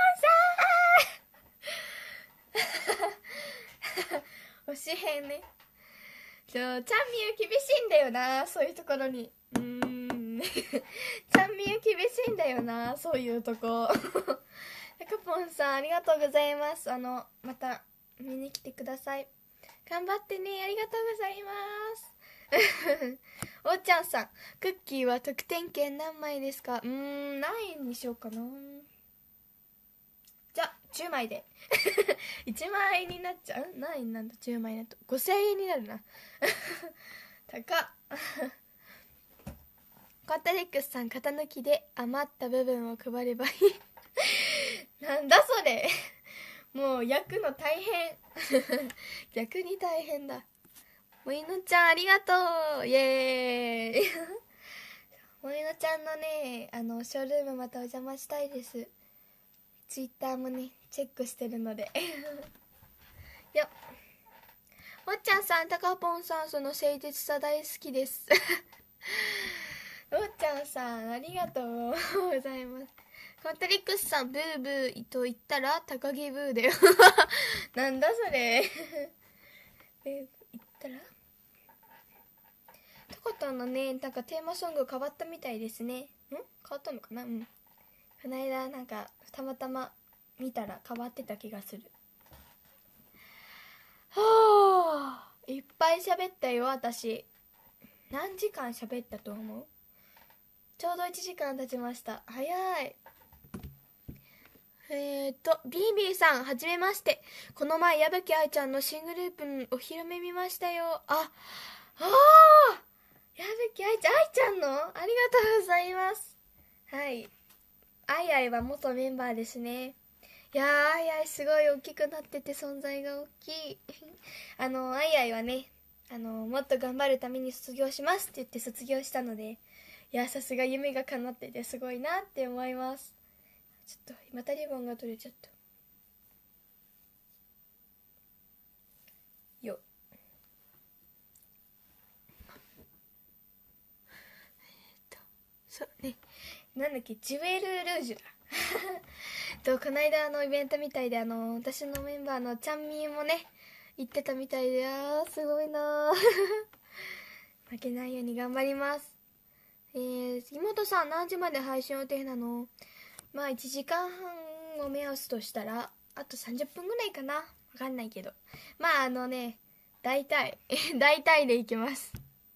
さん推し変ね。ちょ、ちゃんみゆ厳しいんだよな、そういうところに。うーんちゃんみゆ厳しいんだよな、そういうとこタカポンさん、ありがとうございます。あのまた見に来てください。頑張ってね。ありがとうございますおーちゃんさん、クッキーは得点券何枚ですか？うーん、何円にしようかな。じゃあじゅうまいでいちまん円になっちゃう。何円なんだ、じゅうまいだとごせんえんになるな高っコンタレックスさん、型抜きで余った部分を配ればいいなんだそれもう焼くの大変逆に大変だ。もいのちゃん、ありがとう。イエーイもいのちゃんのね、あのショールームまたお邪魔したいです。ツイッターもねチェックしてるのでよっ。おっちゃんさん、たかぽんさん、その誠実さ大好きですおっちゃんさん、ありがとうございます。コントリックスさん、ブーブーと言ったら高木ブーだよなんだそれブーブー言ったらタコタンのね、なんかテーマソング変わったみたいですね。ん変わったのかな。うん、 この間なんかたまたま見たら変わってた気がする。はあ、いっぱい喋ったよ私。何時間喋ったと思う？ちょうどいちじかん経ちました。早い。えーと ビービー さん、はじめまして。この前矢吹愛ちゃんの新グループのお披露目見ましたよ。ああー、矢吹愛ちゃん、愛ちゃんのありがとうございます。はい、愛愛は元メンバーですね。いやー、愛愛すごい大きくなってて存在が大きいあの愛愛はね、あのもっと頑張るために卒業しますって言って卒業したので、いや、さすが夢が叶っててすごいなって思います。ちょっとまたリボンが取れちゃったよ。えっとそうね、なんだっけ、ジュエルルージュだとこの間のイベントみたいで、あの私のメンバーのちゃんみーもね行ってたみたいで、あーすごいな負けないように頑張ります。えー、妹さん何時まで配信予定なの？まあいちじかんはんを目安としたらあとさんじゅっぷんぐらいかな、わかんないけど、まああのね、大体大体でいきます。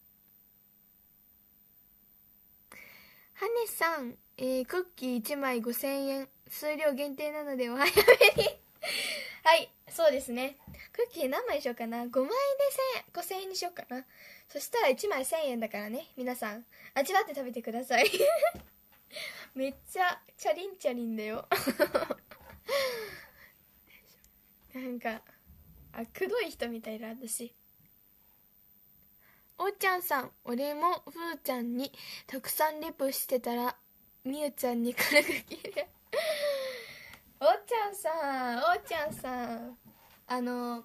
ハネさん、えー、クッキーいちまいごせんえん、数量限定なのでお早めにはい、そうですね。クッキー何枚にしようかな。ごまいでせんえん、ごせんえんにしようかな。そしたらいちまいせんえんだからね、皆さん味わって食べてくださいめっちゃチャリンチャリンだよなんか、あ、くどい人みたいだ私。おーちゃんさん、俺もふーちゃんにたくさんリプしてたらみゆちゃんに軽く切れおーちゃんさん、おーちゃんさん、あの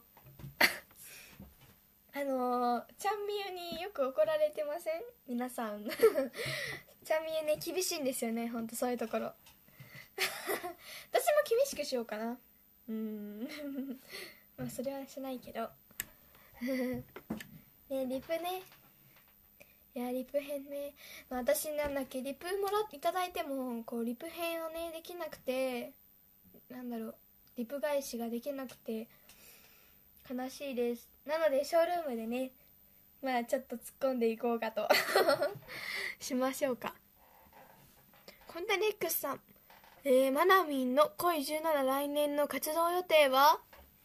あのー、ちゃんみゆによく怒られてません？皆さんちゃんみゆね、厳しいんですよね、ほんとそういうところ私も厳しくしようかな。うーんまあそれはしないけどね、リプね、いやリプ編ね、まあ、私なんだっけ、リプもらっていただいてもこうリプ編をねできなくて、なんだろう、リプ返しができなくて悲しいです。なのでショールームでね、まあちょっと突っ込んでいこうかとしましょうか。コンタネックスさん、えー、マナミンの恋じゅうなな来年の活動予定は？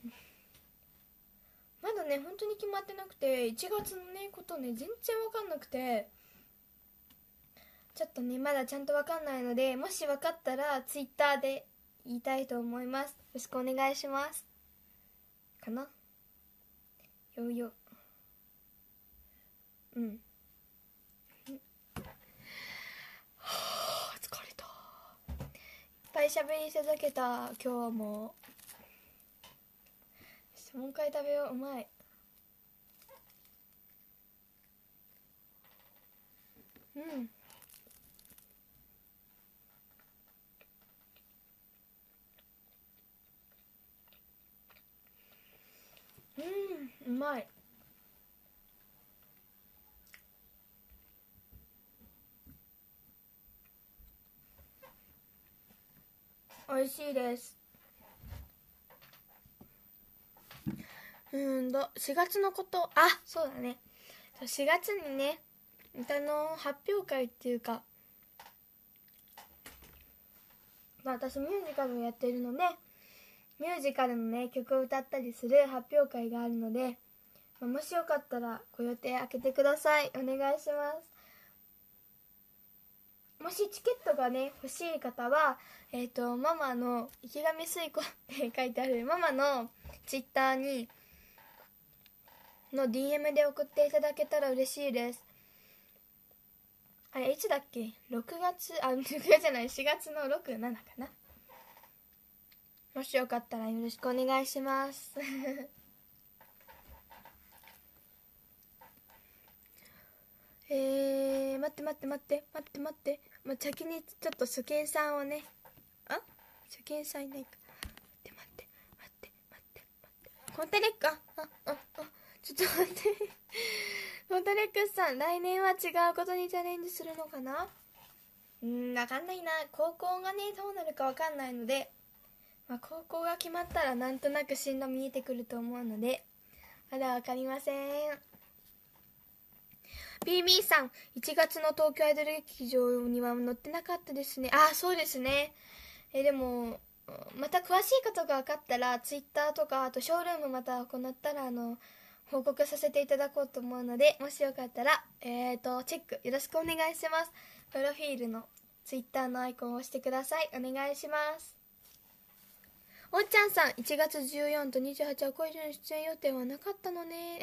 まだね本当に決まってなくて、いちがつのねことね全然わかんなくて、ちょっとねまだちゃんとわかんないので、もしわかったらツイッターで言いたいと思います。よろしくお願いしますかな。よようん、はあ、疲れた。いっぱいしゃべり続けた今日も。もう一回食べよう。うまい。うんうん、うまい。美味しいです。うんとしがつのこと、あ、そうだね、しがつにね歌の発表会っていうか、まあ、私ミュージカルをやってるので、ミュージカルのね曲を歌ったりする発表会があるので、まあ、もしよかったらご予定開けてください。お願いします。もしチケットがね欲しい方は、えっとママの池上水子って書いてあるママのツイッターにの ディーエム で送っていただけたら嬉しいです。あれいつだっけ、ろくがつ、あ、ろくがつじゃない、しがつのろく、ななかな。もしよかったらよろしくお願いしますえー、待って待って待って待って待って、まあ、先にちょっと初見さんをね、あ、初見さんいないか、待って待って待って待って待って、コンタレック、ああああちょっと待ってコンタレックスさん、来年は違うことにチャレンジするのかな。 うーん分かんないな。高校がねどうなるか分かんないので、まあ、高校が決まったらなんとなく進路見えてくると思うのでまだ分かりません。 ピービー さん、いちがつの東京アイドル劇場には載ってなかったですね。あ、そうですね。えでもまた詳しいことが分かったらツイッターとかあとショールームまた行ったらあの報告させていただこうと思うので、もしよかったらえーとチェックよろしくお願いします。プロフィールのツイッターのアイコンを押してください。お願いします。おっちゃんさん、いちがつじゅうよっかとにじゅうはちは恋路の出演予定はなかったのね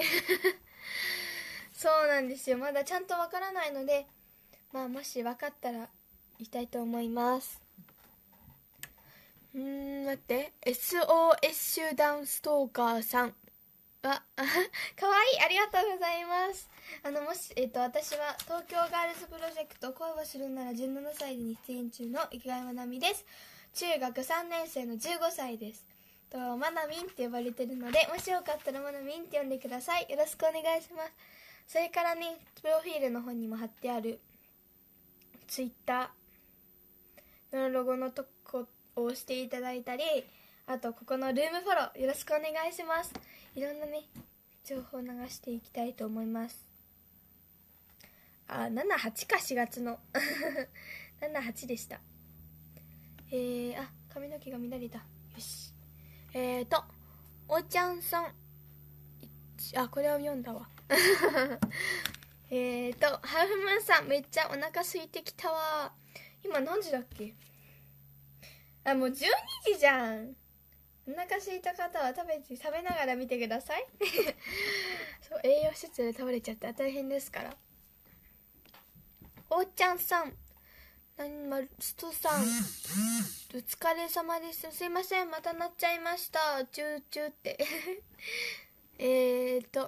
そうなんですよ。まだちゃんとわからないので、まあもし分かったら行きたいと思います。うーん待って エスオーエス 集団ストーカーさんはかわいい、ありがとうございます。あのもし、えっと、私は東京ガールズプロジェクト恋をするならじゅうななさいに出演中の池上まなみです。中学さんねん生のじゅうごさいです。とまなみんって呼ばれてるので、もしよかったらまなみんって呼んでください。よろしくお願いします。それからね、プロフィールの方にも貼ってあるツイッターのロゴのとこを押していただいたり、あとここのルームフォローよろしくお願いします。いろんなね情報を流していきたいと思います。あ、ななはちか、しがつのななはちでした。えー、あ、髪の毛が乱れた。よし。えーとおちゃんさん、あ、これを読んだわえーとハーフムーンさん、めっちゃお腹空いてきたわ。今何時だっけ。あ、もうじゅうにじじゃん。お腹空いた方は食べて食べながら見てくださいそう、栄養失調で倒れちゃって大変ですから。おーちゃんさん、なにまるストさん、お疲れ様です。すいません、またなっちゃいました。チューチューってえーと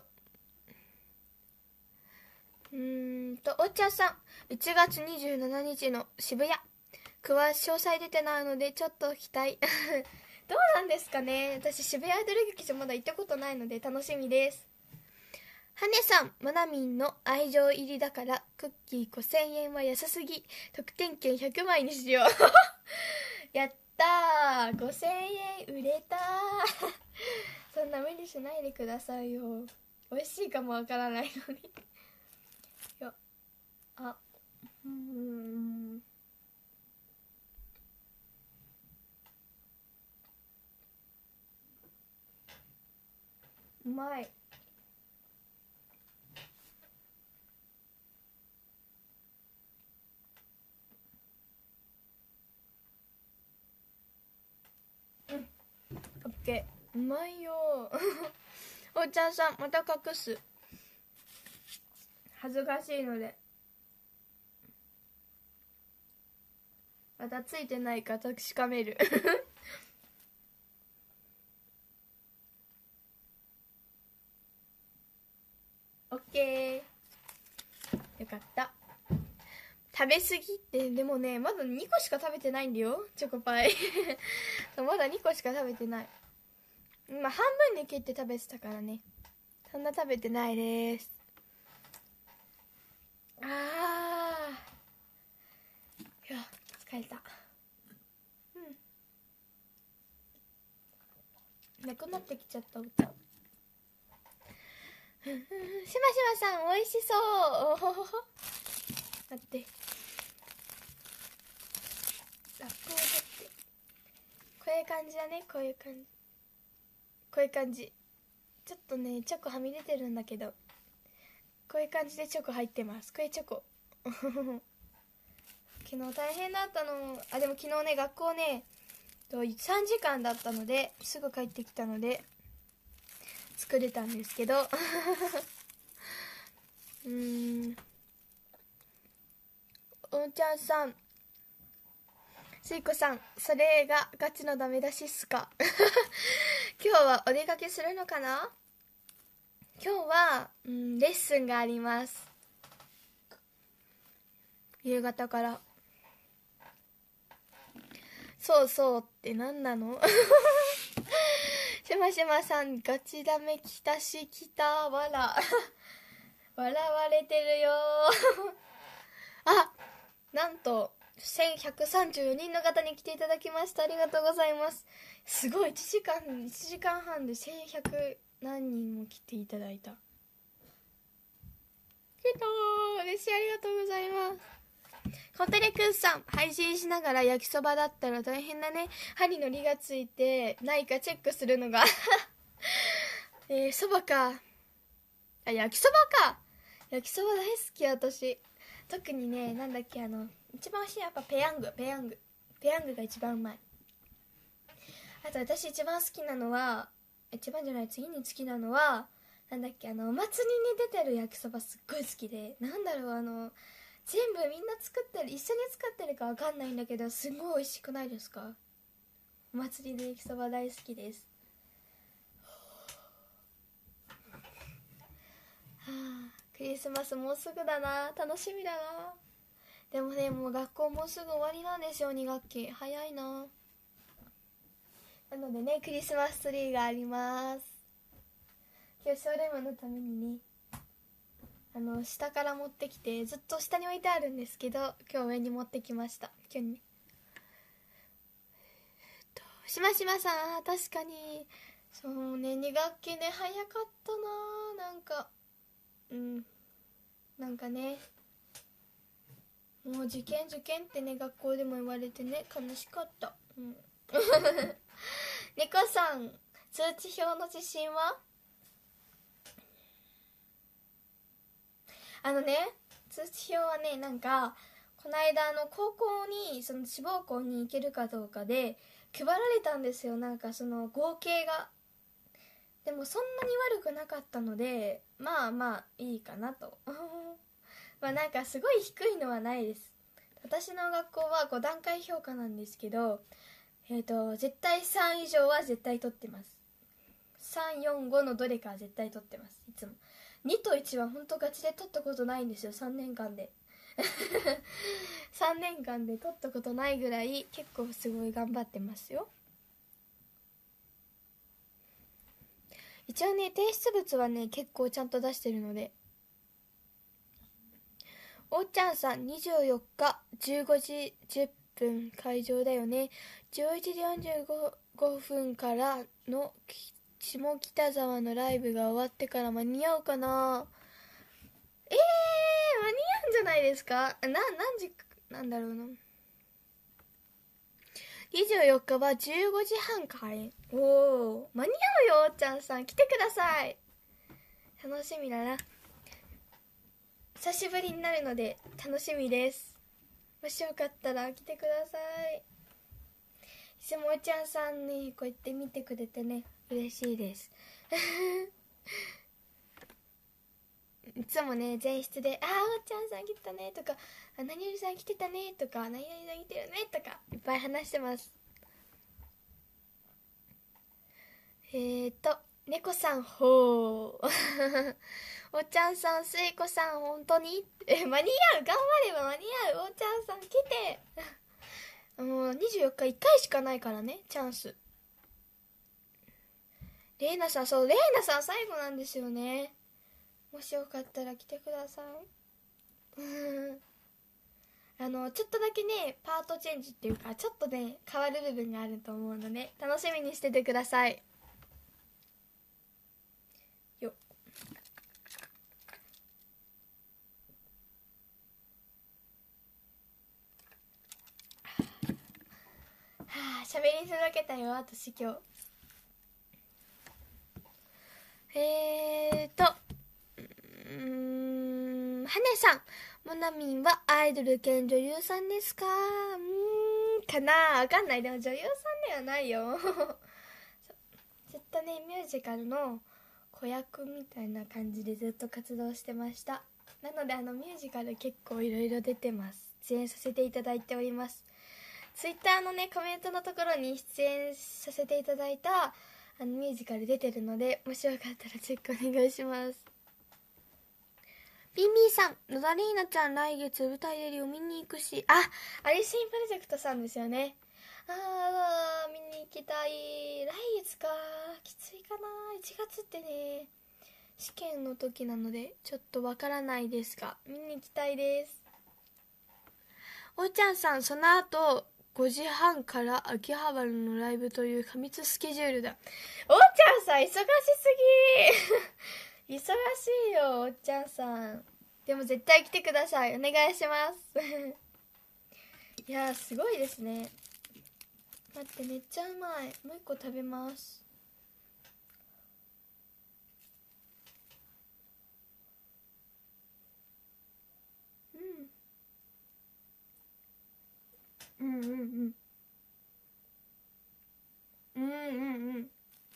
うーんとおっちゃんさん、いちがつにじゅうしちにちの渋谷、詳し詳細出てないのでちょっと期待どうなんですかね。私渋谷アイドル劇場まだ行ったことないので楽しみです。はねさん、まなみんの愛情入りだからクッキーごせんえんは安すぎ、特典券ひゃくまいにしようやったー、ごせんえん売れたーそんな無理しないでくださいよ。美味しいかもわからないのによあうーんうまい。うん、オッケー、うまいよおっちゃんさん、また隠す、恥ずかしいのでまたついてないか確かめるオッケー、よかった。食べ過ぎってでもね、まだにこしか食べてないんだよ、チョコパイまだにこしか食べてない。今半分に切って食べてたからね、そんな食べてないです。あー、いや疲れた。うん、なくなってきちゃった歌。しましまさん、美味しそう。おほほほ、待って、ラップを取って、こういう感じだね。こういう感じ、こういう感じ。ちょっとねチョコはみ出てるんだけど、こういう感じでチョコ入ってます。これチョコ昨日大変だったの。あ、でも昨日ね学校ねさんじかんだったのですぐ帰ってきたので作れたんですけどうーん、おんちゃんさん、すいこさん、それがガチのダメ出しっすか今日はお出かけするのかな。今日は、うん、レッスンがあります。夕方から。そうそうって何なのしましまさん、ガチダメきたしきたわら笑われてるよあ、なんとせんひゃくさんじゅうよにんの方に来ていただきました。ありがとうございます。すごい、いちじかんいちじかんはんでせんひゃく何人も来ていただいた。来たー、嬉しい、ありがとうございます。コテレクさん、配信しながら焼きそばだったら大変だね。針のりがついてないかチェックするのがえー、そばか。あ、焼きそばか。焼きそば大好き、私。特にね、なんだっけ、あの一番美味しいやっぱペヤングペヤングペヤングが一番うまい。あと私一番好きなのは、一番じゃない、次に好きなのはなんだっけ、あのお祭りに出てる焼きそばすっごい好きで、なんだろう、あの全部みんな作ってる、一緒に作ってるかわかんないんだけど、すごい美味しくないですか？お祭りで焼きそば大好きです。はあ、クリスマスもうすぐだな、楽しみだな。でもね、もう学校もうすぐ終わりなんですよ、に学期。早いな。なのでね、クリスマスツリーがあります。今日ショールームのためにね、あの下から持ってきて、ずっと下に置いてあるんですけど、今日上に持ってきました。今日ね、しましまさん、確かにそうね、に学期ね、早かったな。なんかうんなんかね、もう受験受験ってね、学校でも言われてね、悲しかった。うん猫さん、通知表の自信は？あのね、通知表はね、なんかこの間、あの高校に、その志望校に行けるかどうかで配られたんですよ。なんかその合計が。でもそんなに悪くなかったので、まあまあいいかなとまあなんかすごい低いのはないです。私の学校はご段階評価なんですけど、えーと絶対さん以上は絶対取ってます。さん、よん、ごのどれかは絶対取ってます、いつも。にといちは本当ガチで取ったことないんですよ、さんねんかんでさんねんかんで取ったことないぐらい、結構すごい頑張ってますよ。一応ね、提出物はね、結構ちゃんと出してるので。おっちゃんさん、にじゅうよっかじゅうごじじゅっぷん会場だよね。じゅういちじよんじゅうごふんからの下北沢のライブが終わってから間に合うかな。えー、間に合うんじゃないですか。な、何時なんだろうな。にじゅうよっかはじゅうごじはん開演。おお、間に合うよ。おっちゃんさん来てください。楽しみだな。久しぶりになるので楽しみです。もしよかったら来てください。いつもおっちゃんさんにこうやって見てくれてね、嬉しいですいつもね、前室で「あー、おっちゃんさん来たね」とか「あ、何々さん来てたね」とか「何々さん来てるね」とかいっぱい話してます。えーと猫さん、ほーおっちゃんさん、すいこさん、本当にえ、間に合う、頑張れば間に合う。おっちゃんさん来てもうにじゅうよっかいっかいしかないからね、チャンス。レイナさん、そう、レイナさん最後なんですよね。もしよかったら来てください。うんあのちょっとだけね、パートチェンジっていうか、ちょっとね変わる部分があると思うので、楽しみにしててくださいよ。はあ、喋り続けたよ私今日。えーとうーん、はねさん、モナミンはアイドル兼女優さんですか？うーん、かな、わかんない。でも女優さんではないよずっとね、ミュージカルの子役みたいな感じでずっと活動してました。なのであのミュージカル結構いろいろ出てます。出演させていただいております。ツイッターのね、コメントのところに出演させていただいたあのミュージカル出てるので、もしよかったらチェックお願いします。ピンミーさん、野田リーナちゃん来月舞台よりを見に行くし、あ、アリシンプロジェクトさんですよね。あー、見に行きたい。来月か、きついかな。いちがつってね、試験の時なのでちょっとわからないですが、見に行きたいです。 おーちゃんさん、その後ごじはんから秋葉原のライブという過密スケジュールだ。おーちゃんさん忙しすぎ忙しいよおーちゃんさん。でも絶対来てください、お願いしますいやーすごいですね。待って、めっちゃうまい。もう一個食べます。うん、うんうんうんうんうんうんうんうん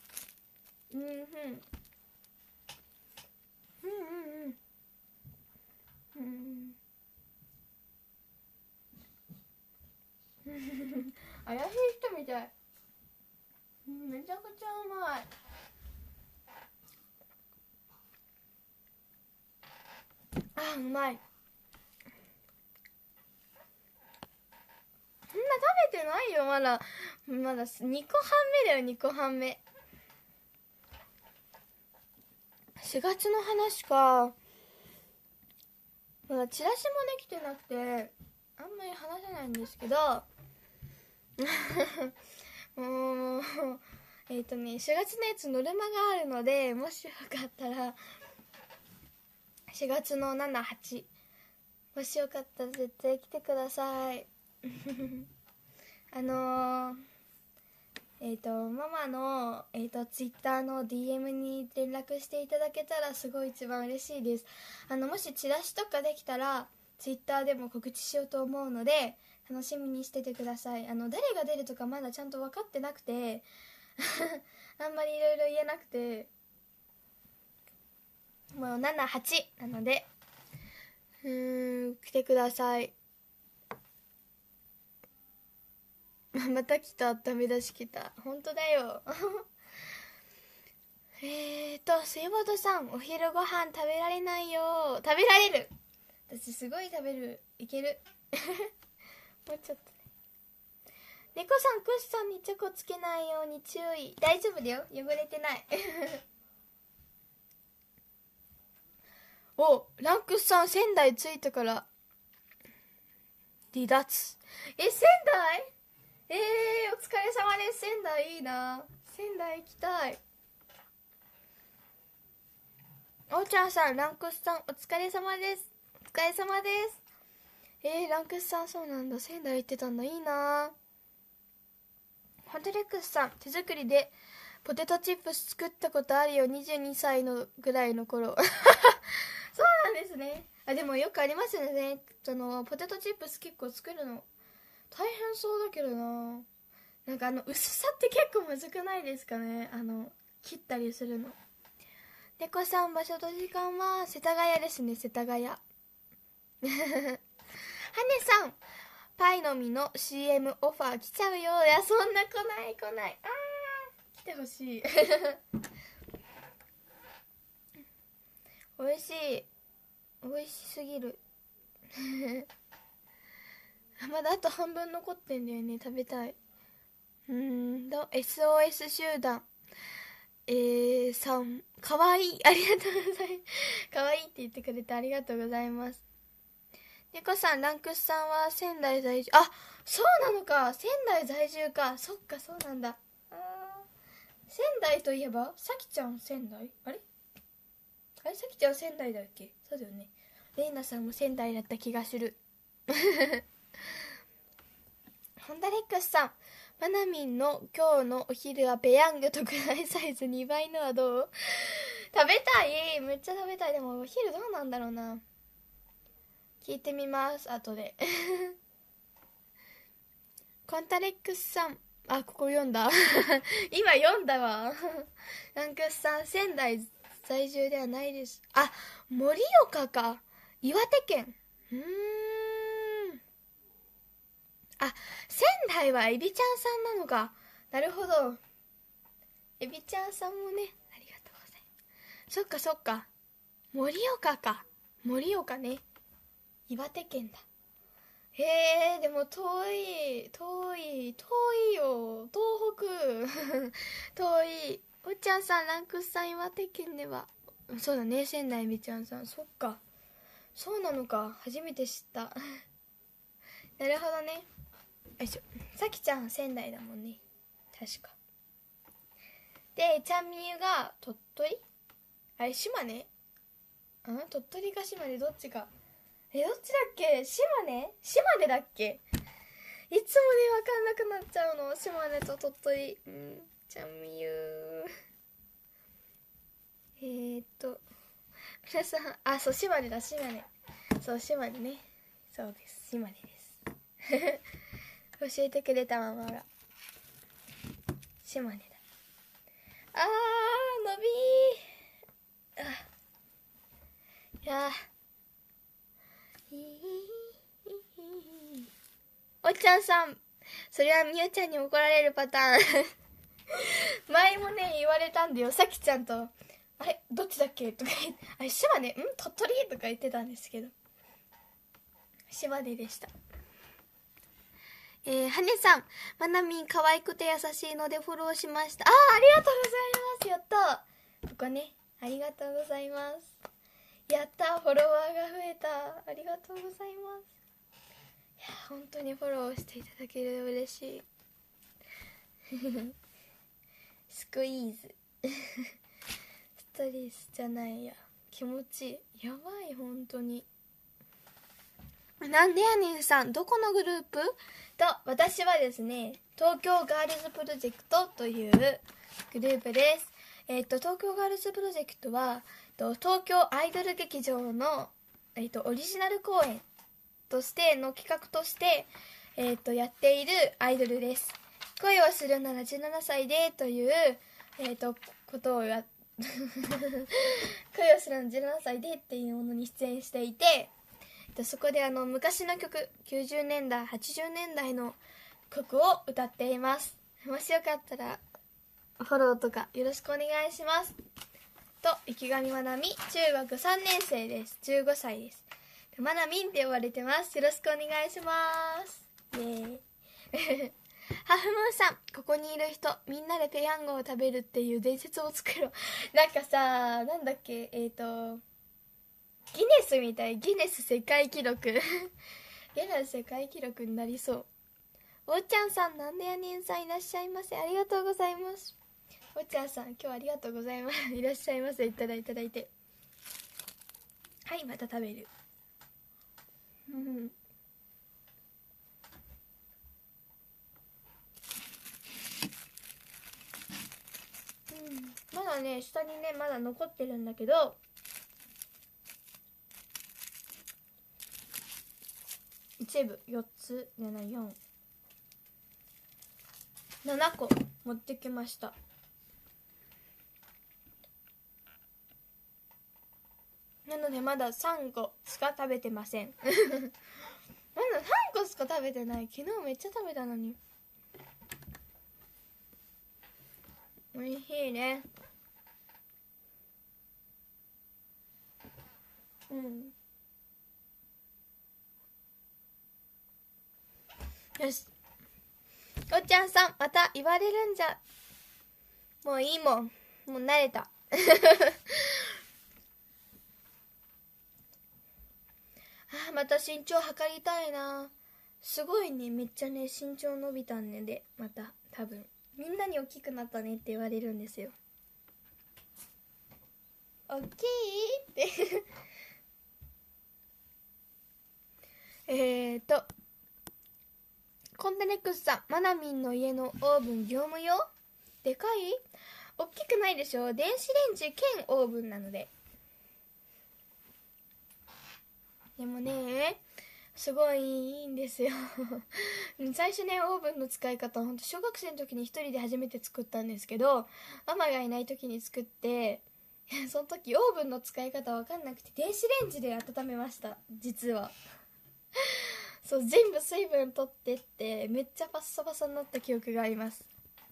うんうん怪しい人みたい。めちゃくちゃうまい。あ、うまい。そんな食べてないよ、まだまだにこはんめだよ。にこはんめ。しがつの話か。まだチラシもできてなくてあんまり話せないんですけどもうえっとねしがつのやつノルマがあるので、もしよかったらしがつのなな、はち、もしよかったら絶対来てくださいあのー、えっ、ー、とママの、えー、とツイッターの ディーエム に連絡していただけたらすごい一番嬉しいです。あのもしチラシとかできたらツイッターでも告知しようと思うので楽しみにしててください。あの誰が出るとかまだちゃんと分かってなくてあんまりいろいろ言えなくて、もうなな、はちなのでうーん来てくださいまた来た、ダメ出し来た。本当だよえーと水本さん、お昼ご飯食べられないよ。食べられる、私すごい食べる、いけるもうちょっとね。猫さん、クッションにチョコつけないように注意。大丈夫だよ、汚れてないお、ランクスさん仙台着いたから離脱。え、仙台、えー、お疲れ様です。仙台いいな、仙台行きたい。おーちゃんさん、ランクスさんお疲れ様です。お疲れ様です。えー、ランクスさん、そうなんだ、仙台行ってたんだ、いいな。ハンドレックスさん、手作りでポテトチップス作ったことあるよ、にじゅうにさいのぐらいの頃そうなんですね。あ、でもよくありますよね、そのポテトチップス結構作るの大変そうだけどな。なんかあの薄さって結構むずくないですかね、あの切ったりするの。猫さん、場所と時間は世田谷ですね、世田谷はねさん、パイの実の シーエム オファー来ちゃうよ。いや、そんな来ない来ない。あー、来てほしい美味しい、美味しすぎるまだあと半分残ってんだよね、食べたい。うーんと エスオーエス 集団えー、さん、かわいい、ありがとうございますかわいいって言ってくれてありがとうございます。猫さん、ランクスさんは仙台在住。あ、そうなのか、仙台在住か。そっか、そうなんだ。あー、仙台といえばさきちゃん仙台、あれあれ、さきちゃん仙台だっけ。そうだよね。レイナさんも仙台だった気がするホンダレックスさん、マナミンの今日のお昼はペヤング特大サイズにばいのはどう食べたい、めっちゃ食べたい。でもお昼どうなんだろうな、聞いてみます後でコンタレックスさん、あ、ここ読んだ今読んだわランクスさん、仙台在住ではないです。あ、盛岡か、岩手県。うーん、あ、仙台はエビちゃんさんなのか。なるほど、エビちゃんさんもね、ありがとうございます。そっかそっか、盛岡か、盛岡ね、岩手県だ。へえ、でも遠い遠い遠いよ、東北遠い。おっちゃんさん、ランクスさん、岩手県では、そうだね、仙台みちゃんさん、そっか、そうなのか、初めて知ったなるほどね。よいしょ。さきちゃんは仙台だもんね、確か。でちゃんみゆが鳥取、あれ島根、あ鳥取か島根、どっちか、えどっちだっけ、島根島根だっけ、いつもね分かんなくなっちゃうの、島根と鳥取。うん、ちゃんみゆえーっと皆さん、あそう島根だ、島根、そう島根ね、そうです、島根です教えてくれたママが島根だ。あー伸びー、あいやーおっちゃんさん、それはみゆちゃんに怒られるパターン前もね言われたんだよ、さきちゃんとあれどっちだっけとか言って、あれ島根ん鳥取とか言ってたんですけど、島根でした。えー、はねさん、まなみん可愛くて優しいのでフォローしました。あーありがとうございます、やったー、ここね、ありがとうございます、やったー、フォロワーが増えた、ありがとうございます。いや本当にフォローしていただけると嬉しいスクイーズストレスじゃないや、気持ちいい、やばい本当に。なんでやねんさん、どこのグループと、私はですね、東京ガールズプロジェクトというグループです。えっと東京ガールズプロジェクトは東京アイドル劇場の、えっとオリジナル公演としての企画として、えっとやっているアイドルです。恋をするならじゅうななさいでという、えっとことをや恋をするならじゅうななさいでっていうものに出演していて、そこであの昔の曲、きゅうじゅうねんだいはちじゅうねんだいの曲を歌っています。もしよかったらフォローとかよろしくお願いします。と、池上まなみ、中学さんねん生です。じゅうごさいです。まなみんって呼ばれてます。よろしくお願いします。イエーイハフムーンさん、ここにいる人みんなでペヤングを食べるっていう伝説を作ろう。なんかさ、なんだっけ、えっとギネスみたい、ギネス世界記録ギネス世界記録になりそう。おっちゃんさん、なんでやねんさん、いらっしゃいませ、ありがとうございます。おっちゃんさん、今日はありがとうございますいらっしゃいませ、いただいただいて、はい、また食べるうんまだね、下にねまだ残ってるんだけど、一部よっつななよんななこ持ってきました。なのでまださんこしか食べてませんまださんこしか食べてない。昨日めっちゃ食べたのに。おいしいね。うんよし、おっちゃんさん、また言われるんじゃ。もういいもん、もう慣れたあ、また身長測りたいな。すごいね、めっちゃね身長伸びたんね。でまた多分みんなに大きくなったねって言われるんですよ。大きいってえーとコンテネックスさん、マナミンの家のオーブン業務用でかい？大きくないでしょ。電子レンジ兼オーブンなので。でもね、すごいいいんですよ最初ね、オーブンの使い方、ほんと小学生の時に一人で初めて作ったんですけど、ママがいない時に作ってその時オーブンの使い方分かんなくて電子レンジで温めました、実はそう全部水分取ってってめっちゃパッサパサになった記憶があります。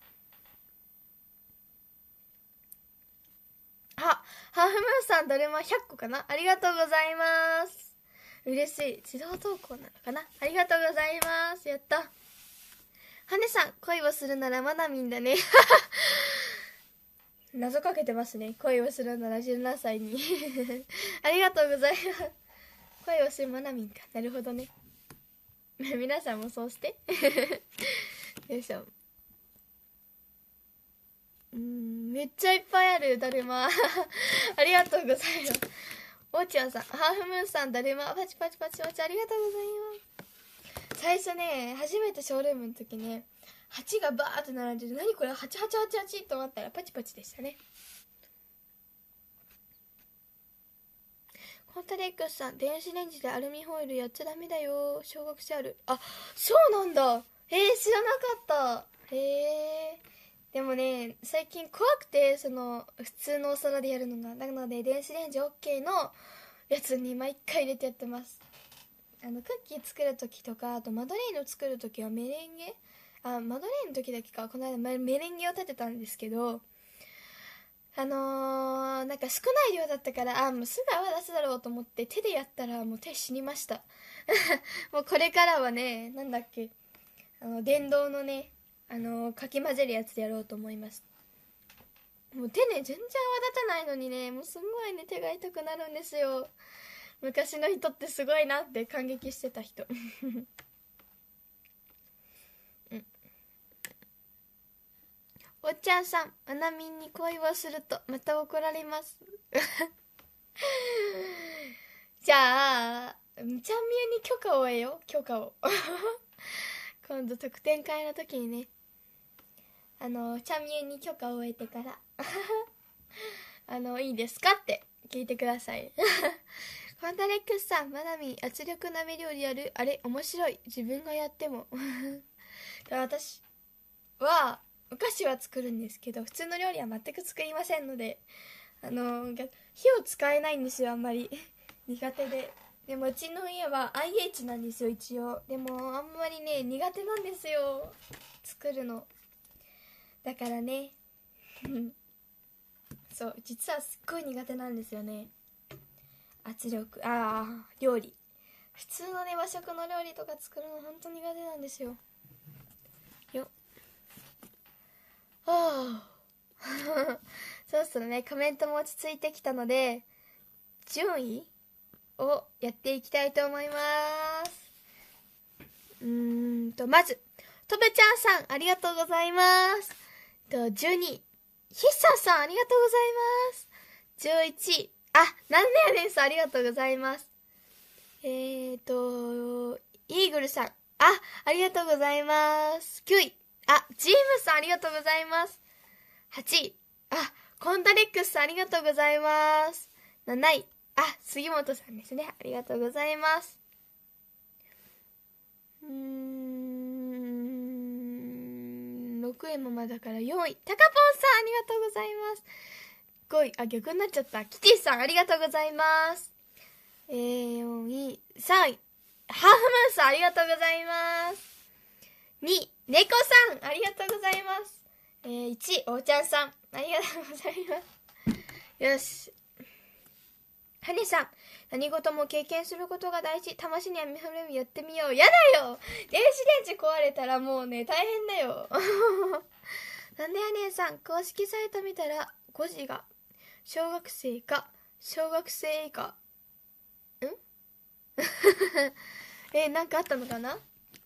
あ、ハーフムーンさん、だるまひゃっこかな、ありがとうございます。嬉しい、自動投稿なのかな、ありがとうございます。やった。はねさん、恋をするならマナミンだね謎かけてますね、恋をするならじゅうななさいにありがとうございます。恋をするマナミンか、なるほどね。 皆さんもそうしてよいしょ。うん、めっちゃいっぱいあるだるまありがとうございます。おーちゃんさん、ハーフムーンさん、だるまパチパチパチパチありがとうございます。最初ね、初めてショールームの時ね、はちがバーって並んでて、何これはちはちはちはちと思ったらパチパチでしたね。コンタレックスさん、電子レンジでアルミホイルやっちゃダメだよ、小学生ある。あ、そうなんだ。へえ、知らなかった。へえ。でもね、最近怖くて、その普通のお皿でやるのが、なので電子レンジ OK のやつに毎回入れてやってます。あのクッキー作る時とか、あとマドレーヌを作る時はメレンゲ、あ、マドレーヌの時だけか、この間メレンゲを立てたんですけど、あのー、なんか少ない量だったから、あ、もうすぐ泡出すだろうと思って手でやったらもう手死にましたもうこれからはね、なんだっけ、あの電動のね、あのー、かき混ぜるやつでやろうと思います。もう手ね、全然泡立たないのにね、もうすごいね、手が痛くなるんですよ。昔の人ってすごいなって感激してた人うん、おっちゃんさん、あなみんに恋をするとまた怒られますじゃあちゃんみゆに許可を得よう、許可を今度特典会の時にね、あのちゃんみゆに許可を得てからあのいいですかって聞いてくださいファンタレックスさん、マナミ圧力鍋料理やる、あれ面白い、自分がやっても私はお菓子は作るんですけど、普通の料理は全く作りませんので、あの火を使えないんですよ、あんまり苦手で。でもうちの家は アイエイチ なんですよ一応。でもあんまりね苦手なんですよ、作るの。だからねそう、実はすっごい苦手なんですよね、圧力、ああ料理、普通のね和食の料理とか作るの本当苦手なんですよ。よっ、はあそろそろねコメントも落ち着いてきたので順位をやっていきたいと思います。うーんとまずとべちゃんさんありがとうございます。とじゅうにいひっささんありがとうございます。じゅういちいあなんでやねんさんありがとうございます。えーとイーグルさんあありがとうございます。きゅういあジームさんありがとうございます。はちいあコンタレックスさんありがとうございます。なないあ杉本さんですね、ありがとうございます。うーんろくいもまだからよんいタカポンさんありがとうございます。ごいあ逆になっちゃった、キティさんありがとうございます。えー、よんいさんいハーフムーンさんありがとうございます。にい猫さんありがとうございます。えー、いちいおーちゃんさんありがとうございます。よし、ハネさん何事も経験することが大事、試しにアミハルミやってみよう。やだよ、電子レンジ壊れたらもうね大変だよなんでやねんさん公式サイト見たらごじが小学生か小学生以下んえー、なんかあったのかな。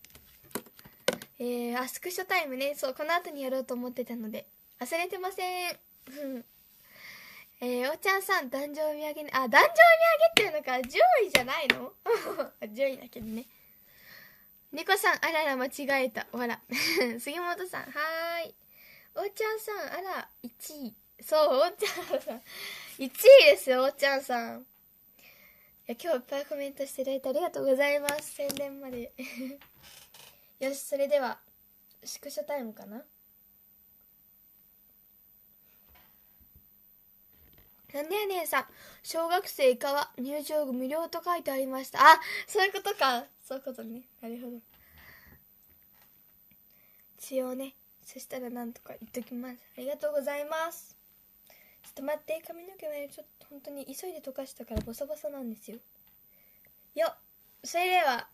えー、あスクショタイムね、そうこの後にやろうと思ってたので忘れてませんえー、おーちゃんさん壇上見上げね、あ壇上見上げっていうのか、順位じゃないの順位だけどね。猫さんあらら間違えた、ほら杉本さんはーい、おーちゃんさんあらいちい、そうおーちゃんさんいちいですよ、おーちゃんさん。いや今日いっぱいコメントしていただいてありがとうございます、宣伝までよし、それではスクショタイムかな。なんでやねんさん小学生以下は入場無料と書いてありました。あそういうことか、そういうことね、なるほど。一応ね、そしたらなんとか言っときます。ありがとうございます。ちょっと待って、髪の毛はちょっと本当に急いで溶かしたからボサボサなんですよ。よっ、それでは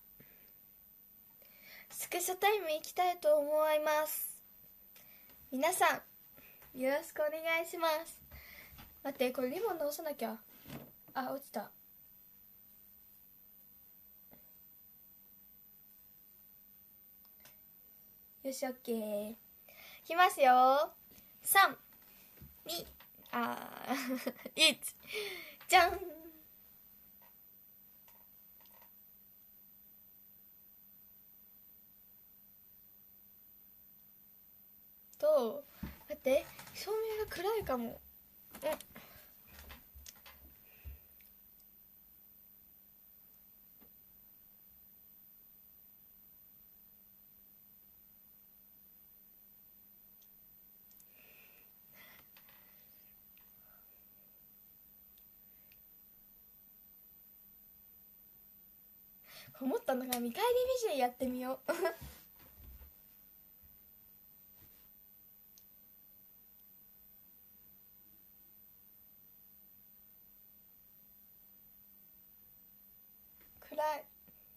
スクショタイムいきたいと思います。皆さんよろしくお願いします。待って、これリボン直さなきゃ。あ、落ちた。 よし、オッケー。いきますよ。さん、に、あー、いち、じゃん。と、待って、照明が暗いかも。うん。思ったのが見返り美人やってみよう暗い。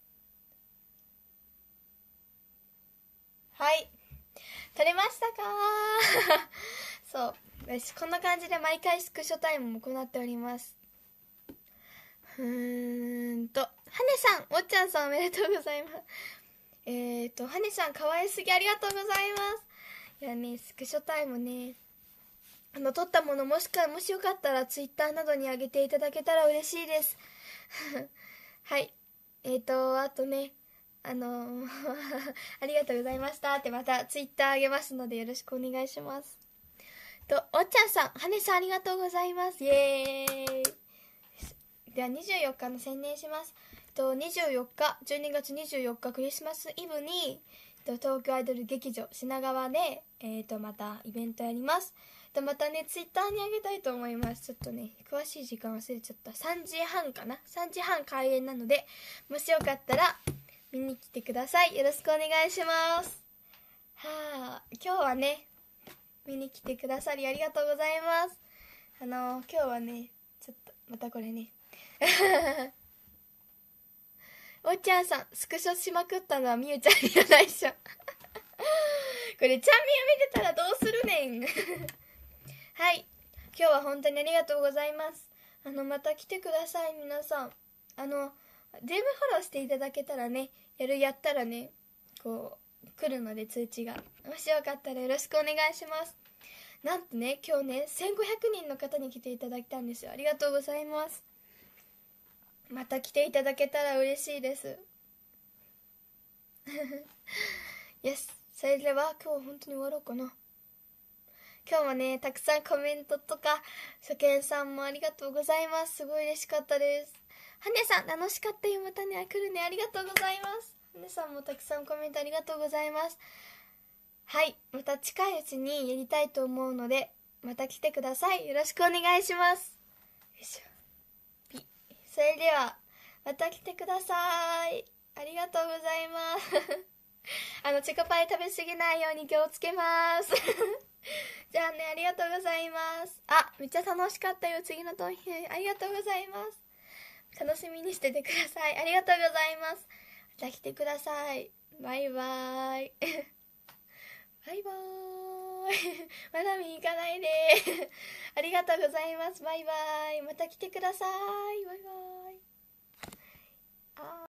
はい、撮れましたかそうよし、こんな感じで毎回スクショタイムも行っております。うーんとはねさん、おっちゃんさんおめでとうございます。えーとはねさん可愛すぎありがとうございます。いやね、スクショタイムね、あの撮ったものもしかもしよかったらツイッターなどに上げていただけたら嬉しいですはい、えーとあとね、あのーありがとうございましたってまたツイッターあげますのでよろしくお願いします。とおっちゃんさん、はねさんありがとうございます。イエーイ。ではにじゅうよっかの宣伝します。とにじゅうよっか、じゅうにがつにじゅうよっかクリスマスイブにと東京アイドル劇場品川で、えー、とまたイベントやります。とまたねツイッターにあげたいと思います。ちょっとね詳しい時間忘れちゃった。さんじはんかな、さんじはん開演なので、もしよかったら見に来てください。よろしくお願いします。はあ、今日はね見に来てくださりありがとうございます。あのー、今日はねちょっとまたこれねおっちゃんさん、スクショしまくったのはみゆちゃんじゃないっしょこれちゃんみゆ見てたらどうするねんはい、今日は本当にありがとうございます。あのまた来てください。皆さん、あの全部フォローしていただけたらね、やるやったらねこう来るので通知が、もしよかったらよろしくお願いします。なんとね今日ねせんごひゃくにんの方に来ていただいたんですよ。ありがとうございます。また来ていただけたら嬉しいですよし、それでは今日は本当に終わろうかな。今日もねたくさんコメントとか初見さんもありがとうございます。すごい嬉しかったです。はねさん楽しかったよ、またね、来るね、ありがとうございます。はねさんもたくさんコメントありがとうございます。はい、また近いうちにやりたいと思うのでまた来てください。よろしくお願いします。よいしょ。ピそれではまた来てください。ありがとうございますあのチョコパイ食べ過ぎないように気をつけますじゃあね、ありがとうございます。あ、めっちゃ楽しかったよ、次の投票ありがとうございます。楽しみにしててください。ありがとうございます。また来てください。バイバーイバイバーイまだ見に行かないでありがとうございます。バイバーイ。また来てください。バイバーイ。あー